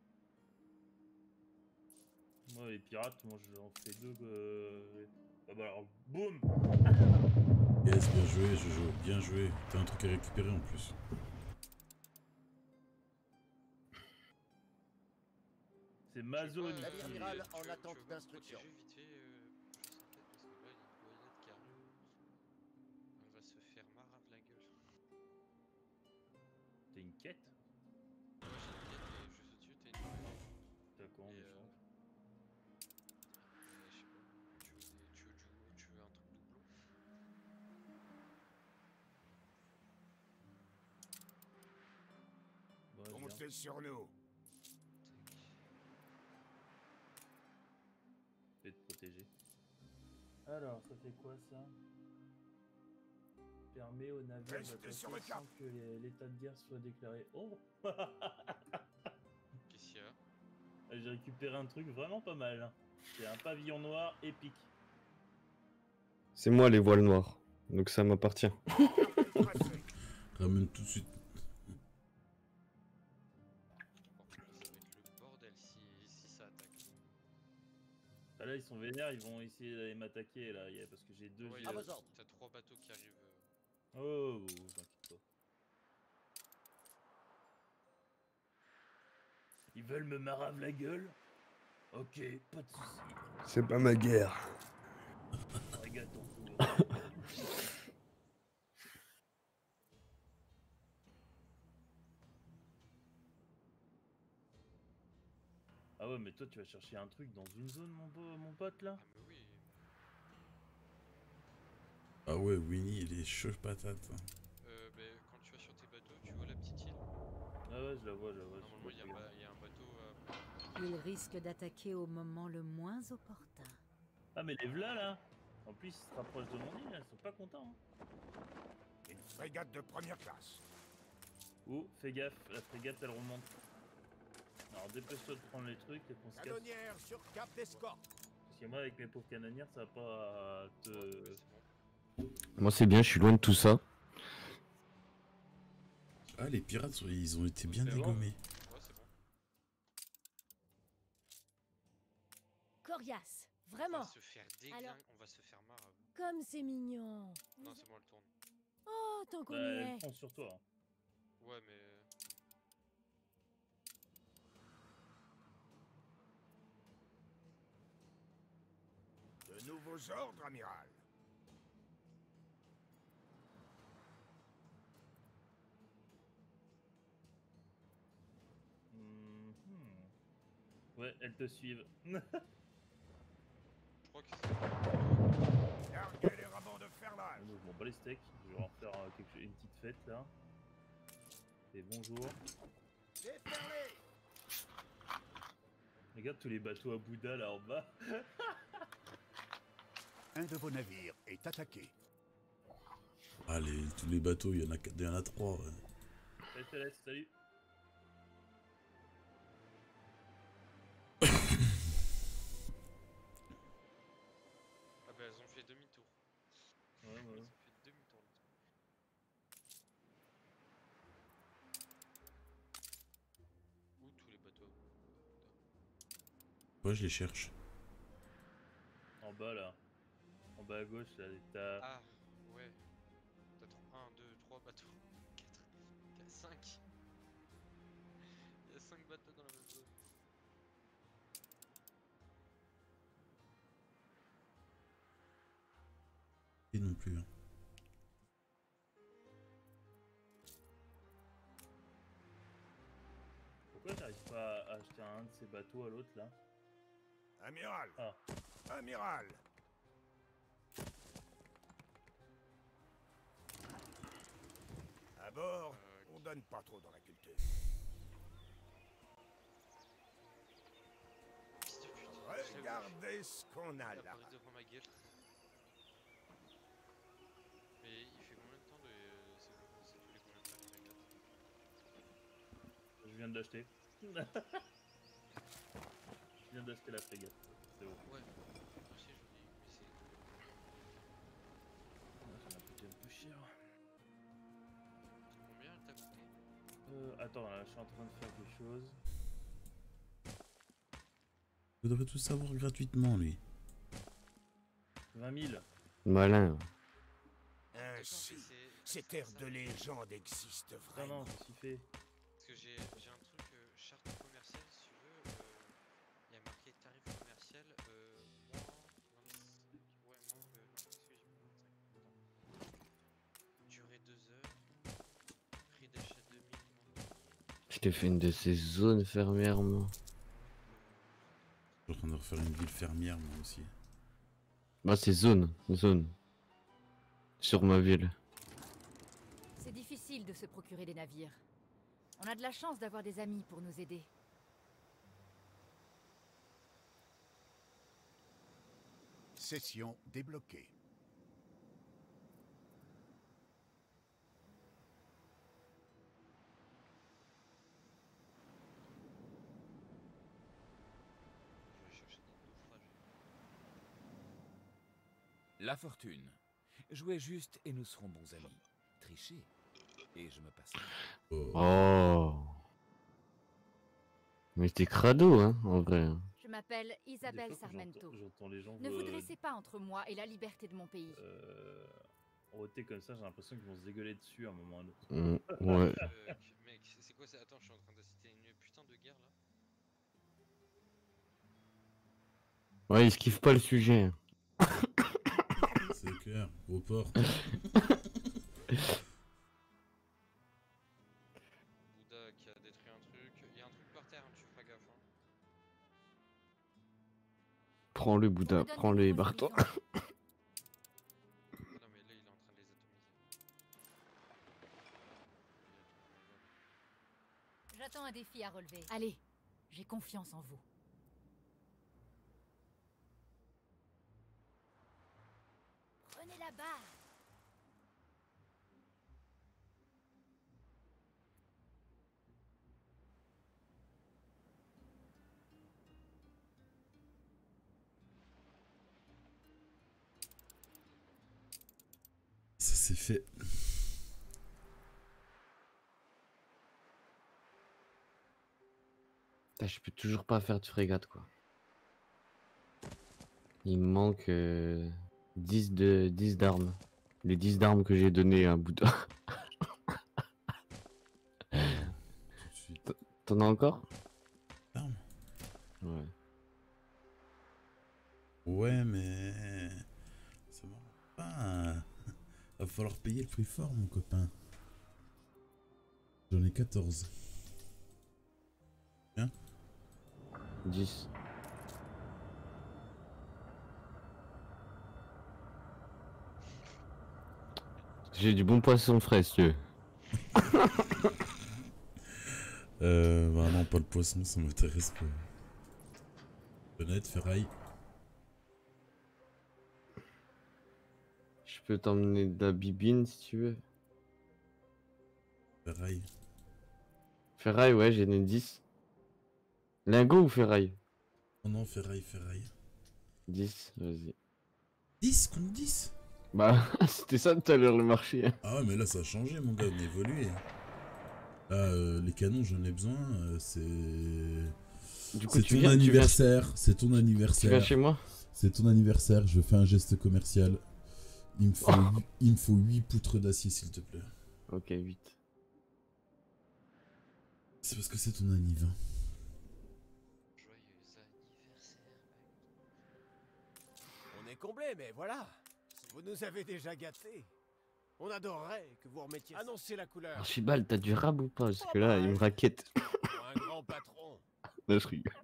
Moi, les pirates, moi j'en fais deux. Euh... Ah bah alors, boum! Yes, bien joué, Jojo, bien joué. T'as un truc à récupérer en plus. C'est ma zone La ici. L'amiral Tu en veux- attente tu veux pas me d'instruction. protéger vite fait, euh, je sais peut-être, parce que là, il y a une goélette qui arrive. On va se faire marave la gueule. T'as une quête? Moi j'ai une quête et juste au-dessus t'as une goélette. D'accord, Et, méchant. euh, je sais pas, tu veux, des- tu, veux, du- tu veux un truc doublon? Bah, je viens. Comptez sur nous. Je vais te protéger. Alors, ça fait quoi ça? permet aux navires Restez d'attaquer sur le cap. sans que les- l'état de guerre soit déclaré. Oh. Qu'est-ce qu'il y a? J'ai récupéré un truc vraiment pas mal. C'est un pavillon noir épique. C'est moi les voiles noirs, donc ça m'appartient. Ramène tout de suite. Bon, ça va être le bordel si, si ça attaque. Ah là, ils sont vénères, ils vont essayer d'aller m'attaquer là, y a- parce que j'ai deux. Ouais, G- y a- À vos ordres. T'as trois bateaux qui arrivent. euh. Oh, oh, t'inquiète pas. Ils veulent me marave la gueule? Ok, pas de soucis. C'est pas ma guerre. Regarde ton tour. Ah ouais, mais toi tu vas chercher un truc dans une zone, mon, beau- mon pote là? Ah, mais oui. Ah ouais, Winnie, il est chaud patate. hein. Euh, bah, quand tu vas sur tes bateaux, tu vois la petite île? Ah ouais, je la vois, je la vois. je Normalement, il y, a un regarde. ba- y a un bateau à. Il risque d'attaquer au moment le moins opportun. Ah mais les v'là là! En plus, ils se rapprochent de mon île, là, ils sont pas contents. Hein. Une frégate de première classe. Oh, fais gaffe, la frégate elle remonte. Alors dépêche-toi de prendre les trucs et qu'on se casse. Canonnière sur cap d'escorte. Parce que moi, avec mes pauvres canonnières, ça va pas te. Ouais, mais c'est bon. Moi c'est bien, je suis loin de tout ça. Ah, les pirates, ils ont été bien C'est bon. dégommés. Ouais, c'est bon. Coriace, On vraiment. va se faire déglinguer, Alors- on va se faire marre. Comme c'est mignon. Non, c'est bon, elle tourne. Oh, tant qu'on Bah, y elle est. fonce sur toi. hein. Ouais, mais. euh, De nouveaux ordres, amiral. Mhm. Ouais, elles te suivent. Je crois que c'est. Larguez les rabants de ferlage. Bon, je m'en bats les steaks, je vais en faire euh, quelque chose- une petite fête là. Et bonjour. Déferlez. Regarde tous les bateaux à Bouddha là en bas. Un de vos navires est attaqué. Ah, les- tous les bateaux, il y en a, quatre- il y en a trois. ouais. Salut Céleste, salut. Ah, bah, elles ont fait demi-tour. Ouais, ouais. Elles ont fait demi-tour. les trucs. Où tous les bateaux? Moi, je les cherche. En bas là. En bas à gauche là, t'as. Ah, ouais. T'as un, deux, trois bateaux. quatre, cinq. Il y a cinq bateaux dans la même zone. Et non plus. hein. Pourquoi j'arrive pas à acheter un de ces bateaux à l'autre là? Amiral. Ah. Amiral. À bord, Euh, on donne pas trop dans la culture. Fils de pute. je l'ai vu. Regardez ce qu'on a Il là. apparaît devant ma gueule. Mais il fait combien de temps de. C'est c'est tous les combien de temps les frégates? Je viens de l'acheter. Je viens d'acheter la frégate. C'est bon. Ouais, moi aussi je dis, mais c'est. Ah, ça m'a coûté un peu cher. Combien elle t'a coûté? Euh, attends, là, je suis en train de faire quelque chose. Vous devrez tout savoir gratuitement, lui. vingt mille. Malin. Ainsi, C'est- ces c'est terres ça. de légende existent Non, vraiment. non, je suis fait. Parce que j'ai j'ai un truc, euh, charte commerciale, si tu veux. euh, Il y a marqué tarif commercial, euh, moins vingt-cinq. Ouais, moins. Euh, non, qu'est-ce que j'ai mis vingt-cinq? Attends. Durée deux heures. Prix d'achat deux mille. Je t'ai fait une de ces zones fermières, moi. Je suis en train de refaire une ville fermière, moi aussi. Bah, c'est zone, zone. Sur ma ville. C'est difficile de se procurer des navires. On a de la chance d'avoir des amis pour nous aider. Session débloquée. La fortune. Jouez juste et nous serons bons amis. Trichez et je me passerai. Oh. Mais t'es crado, hein, en vrai. Je m'appelle Des Isabelle fois, quand Sarmento. j'entends- J'entends les gens Ne vous euh, dressez pas entre moi et la liberté de mon pays. euh, roter comme ça, j'ai l'impression qu'ils vont se dégueuler dessus à un moment ou à un autre. Mm, ouais. Euh, mec, c'est c'est quoi ça? Attends, je suis en train d'assister à une putain de guerre là. Ouais, ils kiffent pas le sujet. C'est clair, gros porc. Bouddha qui a détruit un truc. Il y a un truc par terre, hein, tu feras gaffe. Hein. Prends-le, Bouddha, donne des prends-le et nouveaux barre-toi. Ah non, mais là il est en train de les atomiser. J'attends un défi à relever. Allez, j'ai confiance en vous. Prenez la barre. Ça c'est fait. Putain, je peux toujours pas faire de frégate, quoi. Il me manque euh, dix de dix d'armes. Les dix d'armes que j'ai donné à Bouddha. Tout de suite. T'en as encore? Arme. Ouais. Ouais, mais. Ça va pas. Va falloir payer le prix fort, mon copain. J'en ai quatorze. Bien. dix. J'ai du bon poisson frais, si tu veux. Euh, bah non, pas le poisson, ça m'intéresse pas. Honnête, ferraille. Je peux t'emmener de la bibine, si tu veux. Ferraille. Ferraille, ouais, j'en ai dix. Lingot ou ferraille? Oh non, ferraille, ferraille. dix, vas-y. dix contre dix? Bah, c'était ça tout à l'heure le marché. Ah ouais, mais là ça a changé, mon gars, on a évolué. Là, euh, les canons, j'en ai besoin, euh, c'est. Du coup, C'est tu ton viens, tu viens- anniversaire, c'est ton Tu anniversaire. viens chez moi? C'est ton anniversaire, je fais un geste commercial. Il me faut, Oh. il me faut huit poutres d'acier, s'il te plaît. Ok, huit. C'est parce que c'est ton anniversaire. Joyeux anniversaire. On est comblé, mais voilà. Vous nous avez déjà gâtés. On adorerait que vous remettiez. Annoncez la couleur. Archibald, t'as du rab ou pas? Parce que là, il me raquette. Pour un grand patron. Là, je rigole.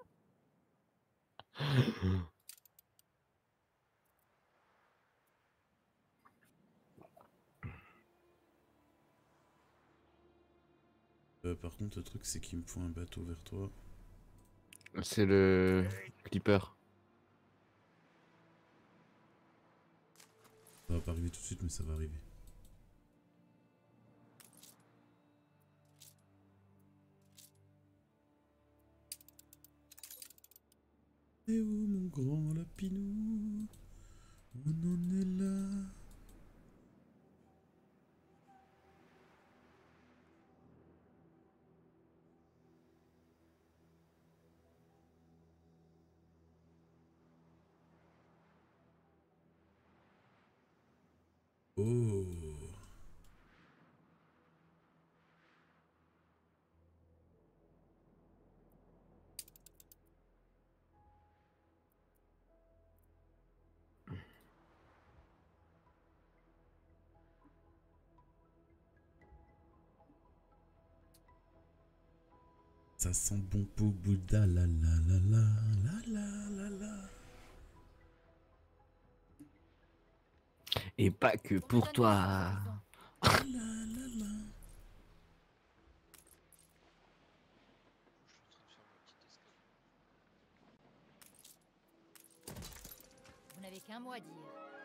Euh, par contre, le truc, c'est qu'il me faut un bateau vers toi. C'est le Clipper. Ça va pas arriver tout de suite, mais ça va arriver. Et où mon grand lapinou? On en est là. Oh. Ça sent bon pour Bouddha, la la la la la la la la. Et pas que pour toi. La la la. Vous n'avez qu'un mot à dire.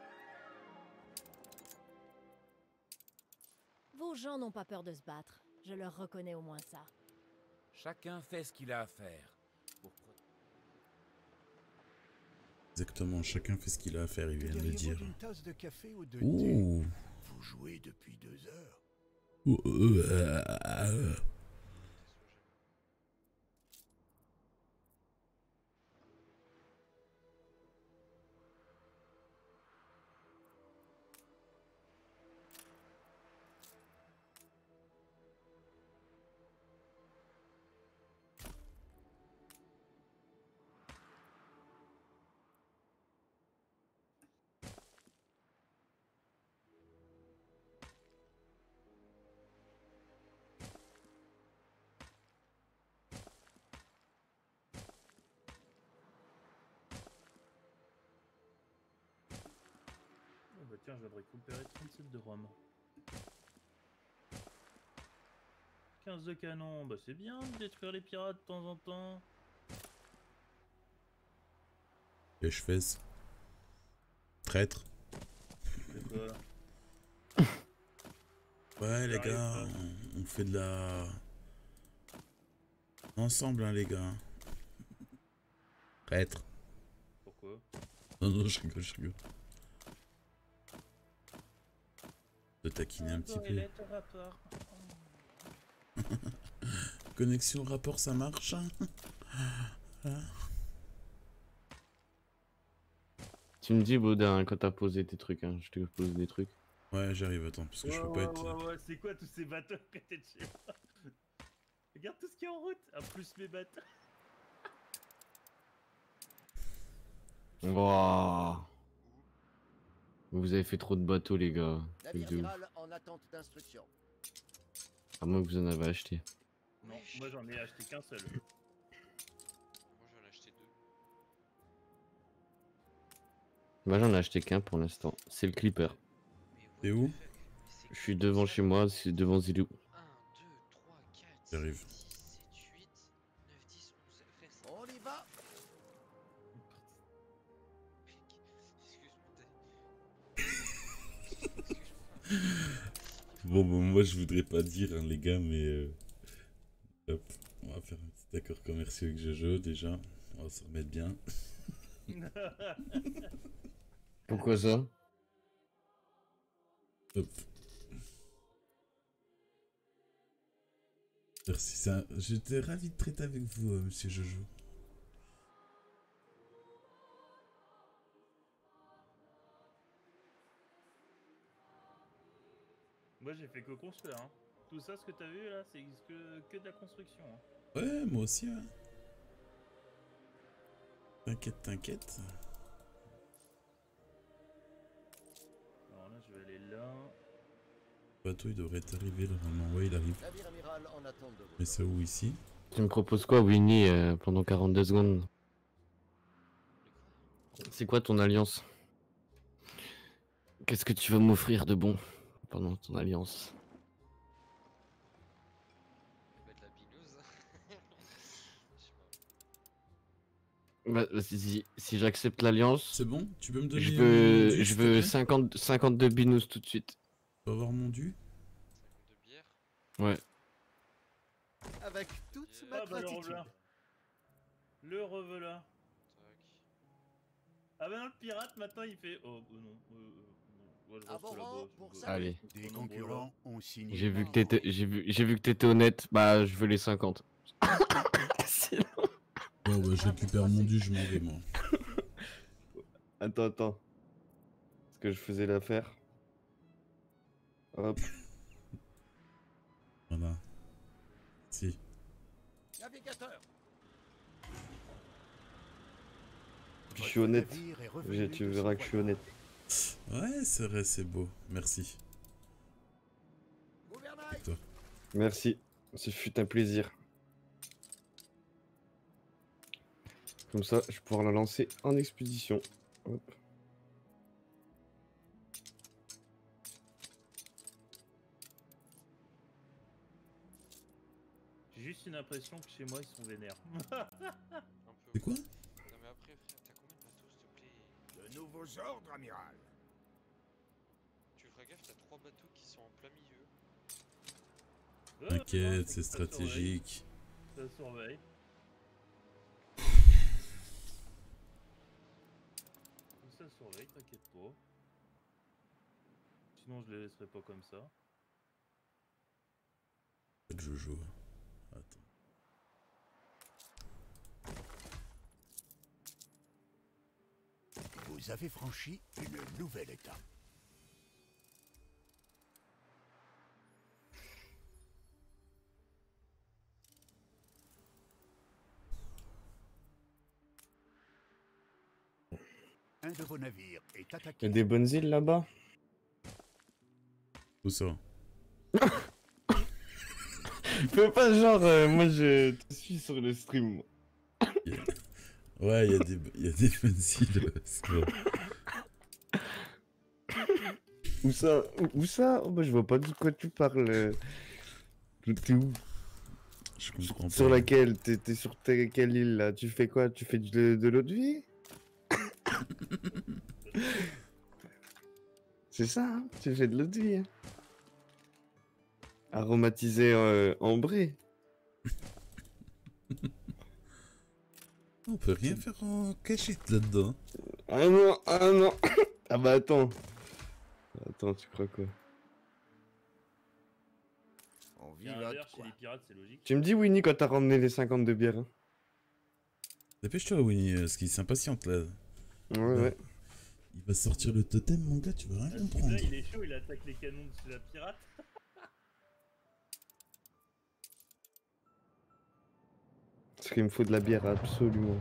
Vos gens n'ont pas peur de se battre. Je leur reconnais au moins ça. Chacun fait ce qu'il a à faire. Pour pro- Exactement, chacun fait ce qu'il a à faire, il vient de le Diriez-vous dire. d'une tasse de café ou de thé? Ouh. Vous jouez depuis deux heures. Ouh, euh, euh, euh. Oh bah tiens, je viens de récupérer trente-sept de rhum. quinze de canon, bah c'est bien de détruire les pirates de temps en temps. Et je fais. Traître. C'est quoi? Ouais, les J'arrive gars, pas. on, on fait de la. Ensemble, hein, les gars. Traître. Pourquoi? Non, non, je rigole, je rigole. De taquiner un petit peu. Rapport. Connexion rapport, ça marche? Voilà. Tu me dis, Baudin, quand t'as posé tes trucs, hein, je te pose des trucs. Ouais, j'arrive, attends, parce que je peux pas ouais, être. Ouais, ouais, c'est quoi tous ces bateaux que t'es de chez moi? Regarde tout ce qui est en route, à plus mes bateaux. Wow. Vous avez fait trop de bateaux, les gars. Truc Navire de ouf. amiral en attente d'instruction. À moins que vous en avez acheté. Non, moi j'en ai acheté qu'un seul. Moi j'en ai acheté deux. Moi j'en ai acheté qu'un pour l'instant. C'est le Clipper. T'es où? Je suis devant chez moi, c'est devant Zilou. J'arrive. On y va. Bon, bon, moi je voudrais pas dire, hein, les gars, mais. euh, Hop, on va faire un petit accord commercial avec Jojo déjà. On va se remettre bien. Pourquoi ça? Hop. Merci, ça. J'étais ravi de traiter avec vous, euh, monsieur Jojo. Moi j'ai fait que construire. Hein. Tout ça, ce que t'as vu là, c'est que, que de la construction. Hein. Ouais, moi aussi, ouais. T'inquiète, t'inquiète. Alors là, je vais aller là. Le bateau, il devrait être arrivé là, normalement. Ouais, il arrive. Navire amiral en attente de vous. Mais ça où, ici? Tu me proposes quoi, Winnie, euh, pendant quarante-deux secondes? C'est quoi ton alliance? Qu'est-ce que tu vas m'offrir de bon pendant ton alliance? Bah de la binouse. Bah, si si, si j'accepte l'alliance, C'est bon? Tu peux me donner je mon veux, dû, je s'il te veux plaît? cinquante, cinquante-deux binous tout de suite. Tu peux avoir mon dû? cinquante-deux bières. Ouais. Avec toute ma Ah bah le gratitude. revoilà. Le revoilà. Ah bah non, le pirate maintenant il fait. Oh, oh non. Euh, euh, non. Ouais, je reste Abordant là-bas, pour je- ça. Allez. Des concurrents ont signé. J'ai vu que t'étais, j'ai vu, j'ai vu que t'étais honnête. Bah, je veux les cinquante. Sinon- Ouais, ouais, je récupère mon dû, je m'en vais, moi. Attends, attends. Est-ce que je faisais l'affaire? Hop. Voilà. Si. Navigateur. Je suis honnête. navire est Je- revenu Tu de verras son que je suis honnête. Ouais, c'est vrai, c'est beau. Merci. Gouvernail. Et toi? Merci. Ce fut un plaisir. Comme ça, je vais pouvoir la lancer en expédition. Hop. J'ai juste une impression que chez moi ils sont vénères. Un peu. C'est quoi? Non mais après frère, t'as combien de bateaux s'il te plaît? De nouveaux ordres, amiral. Tu feras gaffe, t'as trois bateaux qui sont en plein milieu. Ouais, T'inquiète, ouais, c'est ça surveille. stratégique. Ça surveille. surveille, t'inquiète pas. Sinon, je les laisserai pas comme ça. Jojo. Attends. Vous avez franchi une nouvelle étape. Un de vos navires est Il attaqué. y a des bonnes îles là-bas. Où ça? Fais pas genre, euh, moi je te suis sur le stream. Yeah. Ouais, il y a des, il y a des bonnes îles, c'est vrai. Où ça? Où ça? Oh, bah, je vois pas de quoi tu parles. euh. T'es où? Je comprends Sur pas. laquelle? T'es t'es sur t'es- quelle île là? Tu fais quoi? Tu fais de, de l'eau de vie? C'est ça, hein? Tu fais de l'eau de vie. Hein? Aromatisé euh, ambré. On peut rien faire en cachette là-dedans. Ah non, ah non. Ah bah attends. Attends, tu crois quoi? On Il y a un vivote, verre chez quoi. les pirates, c'est logique. Tu me dis Winnie quand t'as ramené les cinquante de bière. Hein? Dépêche-toi, Winnie, parce qu'il s'impatiente là. Ouais, Là. ouais. Il va sortir le totem, mon gars, tu vas rien Ah, comprendre. Là, il est chaud, il attaque les canons de la pirate. Parce qu'il me faut de la bière, absolument.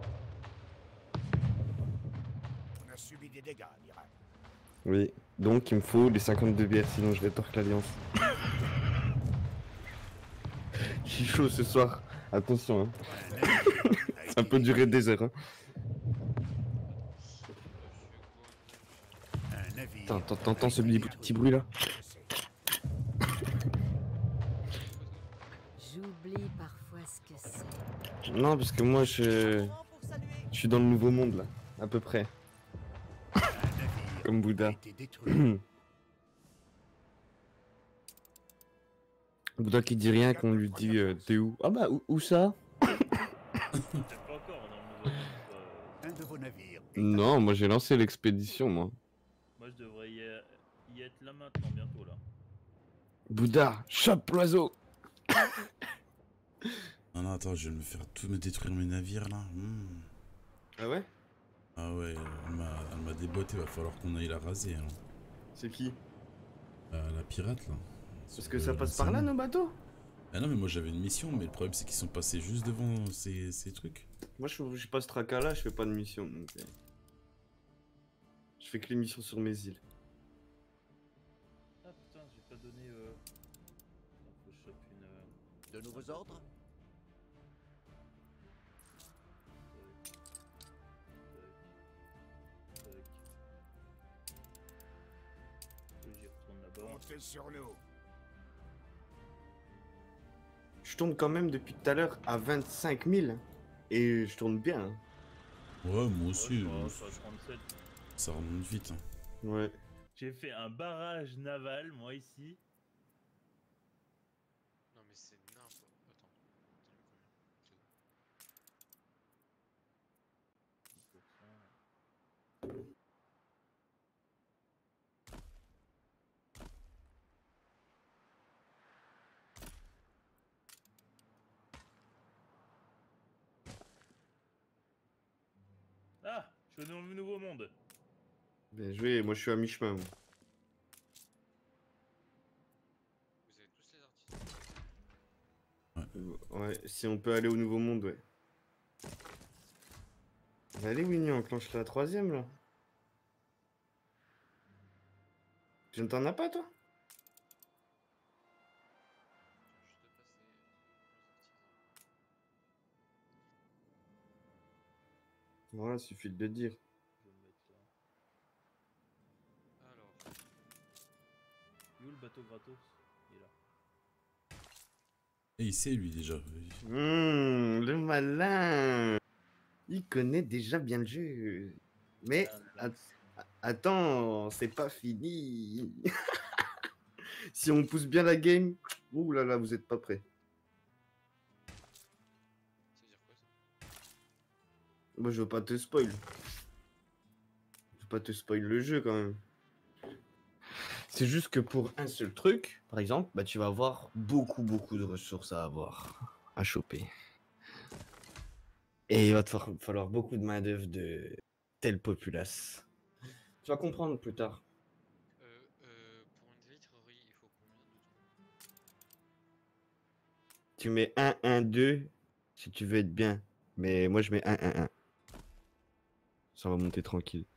On a subi des dégâts, amiral. Oui, donc il me faut les cinquante-deux bières, sinon je rétorque l'alliance. Je suis chaud ce soir. Attention, hein. Ça peut durer des heures. Hein. Un navire. Attends, t'en- t'entends ce petit, petit bruit là? J'oublie parfois ce que c'est. Non, parce que moi je... je suis dans le nouveau monde là, à peu près. Comme Bouddha. Bouddha qui dit rien qu'on lui dit euh, t'es où? Ah bah où, où ça? C'est pas encore dans le nouveau monde, quoi. Un de vos navires. Non, moi j'ai lancé l'expédition moi. Moi, je devrais y, y être là maintenant, bientôt là. Bouddha, chope l'oiseau! Non, non, attends, je vais me faire tout me détruire mes navires là. Hmm. Ah ouais? Ah ouais, elle m'a elle m'a déboîté, va falloir qu'on aille la raser. Hein. C'est qui? Euh, la pirate là. Parce que ça passe par là nos bateaux? Ah non, mais moi j'avais une mission, mais le problème c'est qu'ils sont passés juste devant ces, ces trucs. Moi je, je passe traca là, je fais pas de mission donc. euh, Je fais que les missions sur mes îles. Ah putain, j'ai pas donné. Euh... Attends, faut que je chope une. euh, De nouveaux ordres? Tac, tac. Faut que j'y retourne là-bas. Comptez sur nous. Je tourne quand même depuis tout à l'heure à vingt-cinq mille. Et je tourne bien. hein. Ouais, moi aussi. Ouais, euh, je suis à trente-sept. ça remonte vite. Hein. Ouais. J'ai fait un barrage naval, moi ici. Non mais c'est n'importe. Attends. Ah, je suis dans le nouveau monde. Bien joué, moi je suis à mi-chemin. moi. Vous avez tous les artistes. Ouais, si on peut aller au nouveau monde, ouais. Allez Winnie, on enclenche la troisième là. Tu ne t'en as pas toi? Voilà, suffit de le dire. Je vais me mettre là. Alors. Il est où le bateau gratos? Il est là. Et il sait lui déjà. Mmh, le malin. Il connaît déjà bien le jeu. Mais at- attends, c'est pas fini. Si on pousse bien la game, ouh là là, vous êtes pas prêts. Moi je veux pas te spoil. Faut pas te spoil le jeu quand même. C'est juste que pour un seul truc, par exemple, bah tu vas avoir beaucoup beaucoup de ressources à avoir, à choper. Et il va te fa- falloir beaucoup de main d'œuvre de telle populace. Tu vas comprendre plus tard. Euh, euh, pour une vitrerie, il faut combien de trous? Tu mets un, un, deux si tu veux être bien. Mais moi je mets un, un, un. Ça va monter tranquille.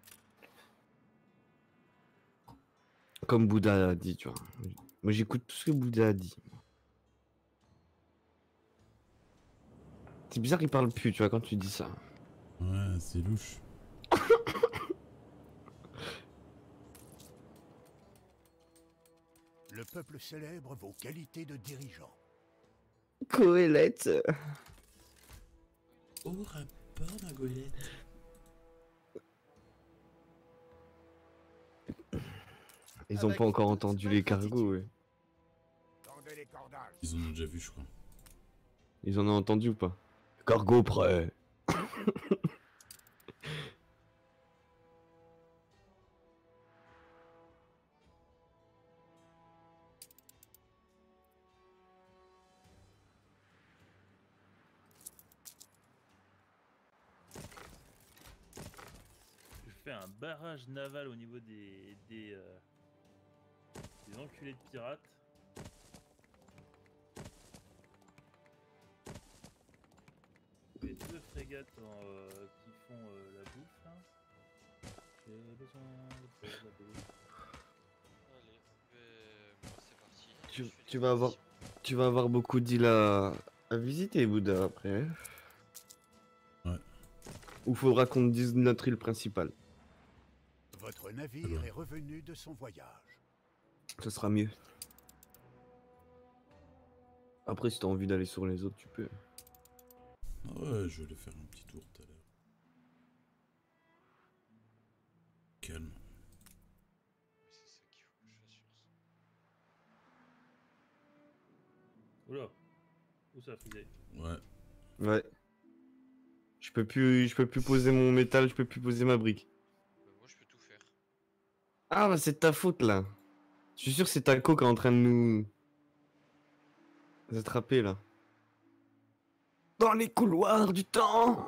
Comme Bouddha a dit, tu vois. Moi j'écoute tout ce que Bouddha a dit. C'est bizarre, il parle plus, tu vois, quand tu dis ça. Ouais, c'est louche. Le peuple célèbre vos qualités de dirigeant. Goélette. Au rapport, ma goélette. Ils ont pas encore entendu les cargos, ouais. Tendez les cordages. Ils en ont déjà vu, je crois. Ils en ont entendu ou pas? Cargo prêt. Je fais un barrage naval au niveau des des, euh, des enculés de pirates. Les deux frégates en, euh, qui font euh, la bouffe là. J'ai besoin de faire la bouffe. Allez, ben, moi c'est parti. Tu, Je fais tu des vas avoir, missions. tu vas avoir beaucoup d'îles à, à visiter, Bouddha, après. Ouais. Ou faudra qu'on te dise notre île principale. Votre navire est revenu de son voyage. Ce sera mieux. Après, si t'as envie d'aller sur les autres, tu peux. Ah ouais, je vais aller faire un petit tour tout à l'heure. Calme. C'est ça qu'il faut que je fasse, je pense. Oula. Où ça a frisé? Ouais. Ouais. Je peux plus, je peux plus poser mon métal, je peux plus poser ma brique. Bah, moi je peux tout faire. Ah bah c'est de ta faute là. Je suis sûr que c'est Taco qui est en train de nous attraper là. Dans les couloirs du temps.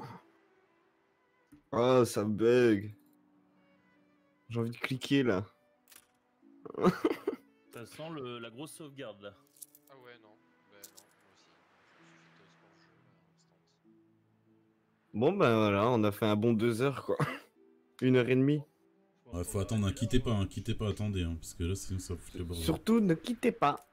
Oh ça bug. J'ai envie de cliquer là. Ça sent le, la grosse sauvegarde là. Ah ouais, non. Bah non, moi aussi. Je me suis fait toast dans le jeu, là, instant. Bon bah voilà, on a fait un bon deux heures quoi. Une heure et demie. Ouais, faut attendre, hein. Quittez pas, hein. Quittez pas, attendez, hein, parce que là sinon ça fout le bordel. Surtout ne quittez pas.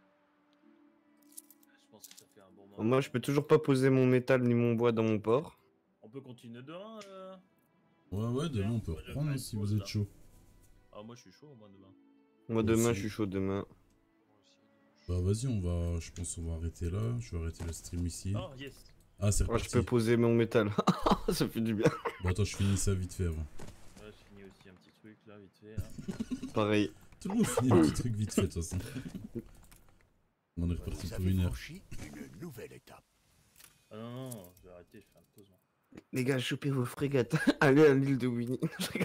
Je pense que ça fait un bon moment. Moi je peux toujours pas poser mon métal ni mon bois dans mon port. On peut continuer demain euh... Ouais, ouais, demain on peut reprendre hein, si vous êtes chaud. Ah moi je suis chaud moi demain. Moi Moi demain aussi. je suis chaud demain. Moi aussi. Bah vas-y, on va, je pense qu'on va arrêter là. Je vais arrêter le stream ici. Oh yes. Ah c'est Moi reparti. je peux poser mon métal. Ça fait du bien. Bon attends, je finis ça vite fait avant. Ouais, je finis aussi un petit truc là vite fait là. Pareil. Tout le monde finit un petit truc vite fait de toute façon. On est reparti Vous pour avez une heure. franchi une nouvelle étape. Ah non non, je vais arrêter, je fais une pause moi. Les gars, chopez vos frégates. Allez à l'île de Winnie.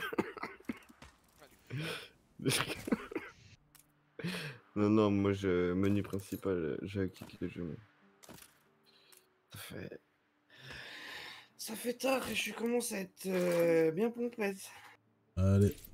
Non, non, moi, je menu principal, je clique le jeu. Ça fait... Ça fait tard et je commence à être euh, bien pompette. Allez.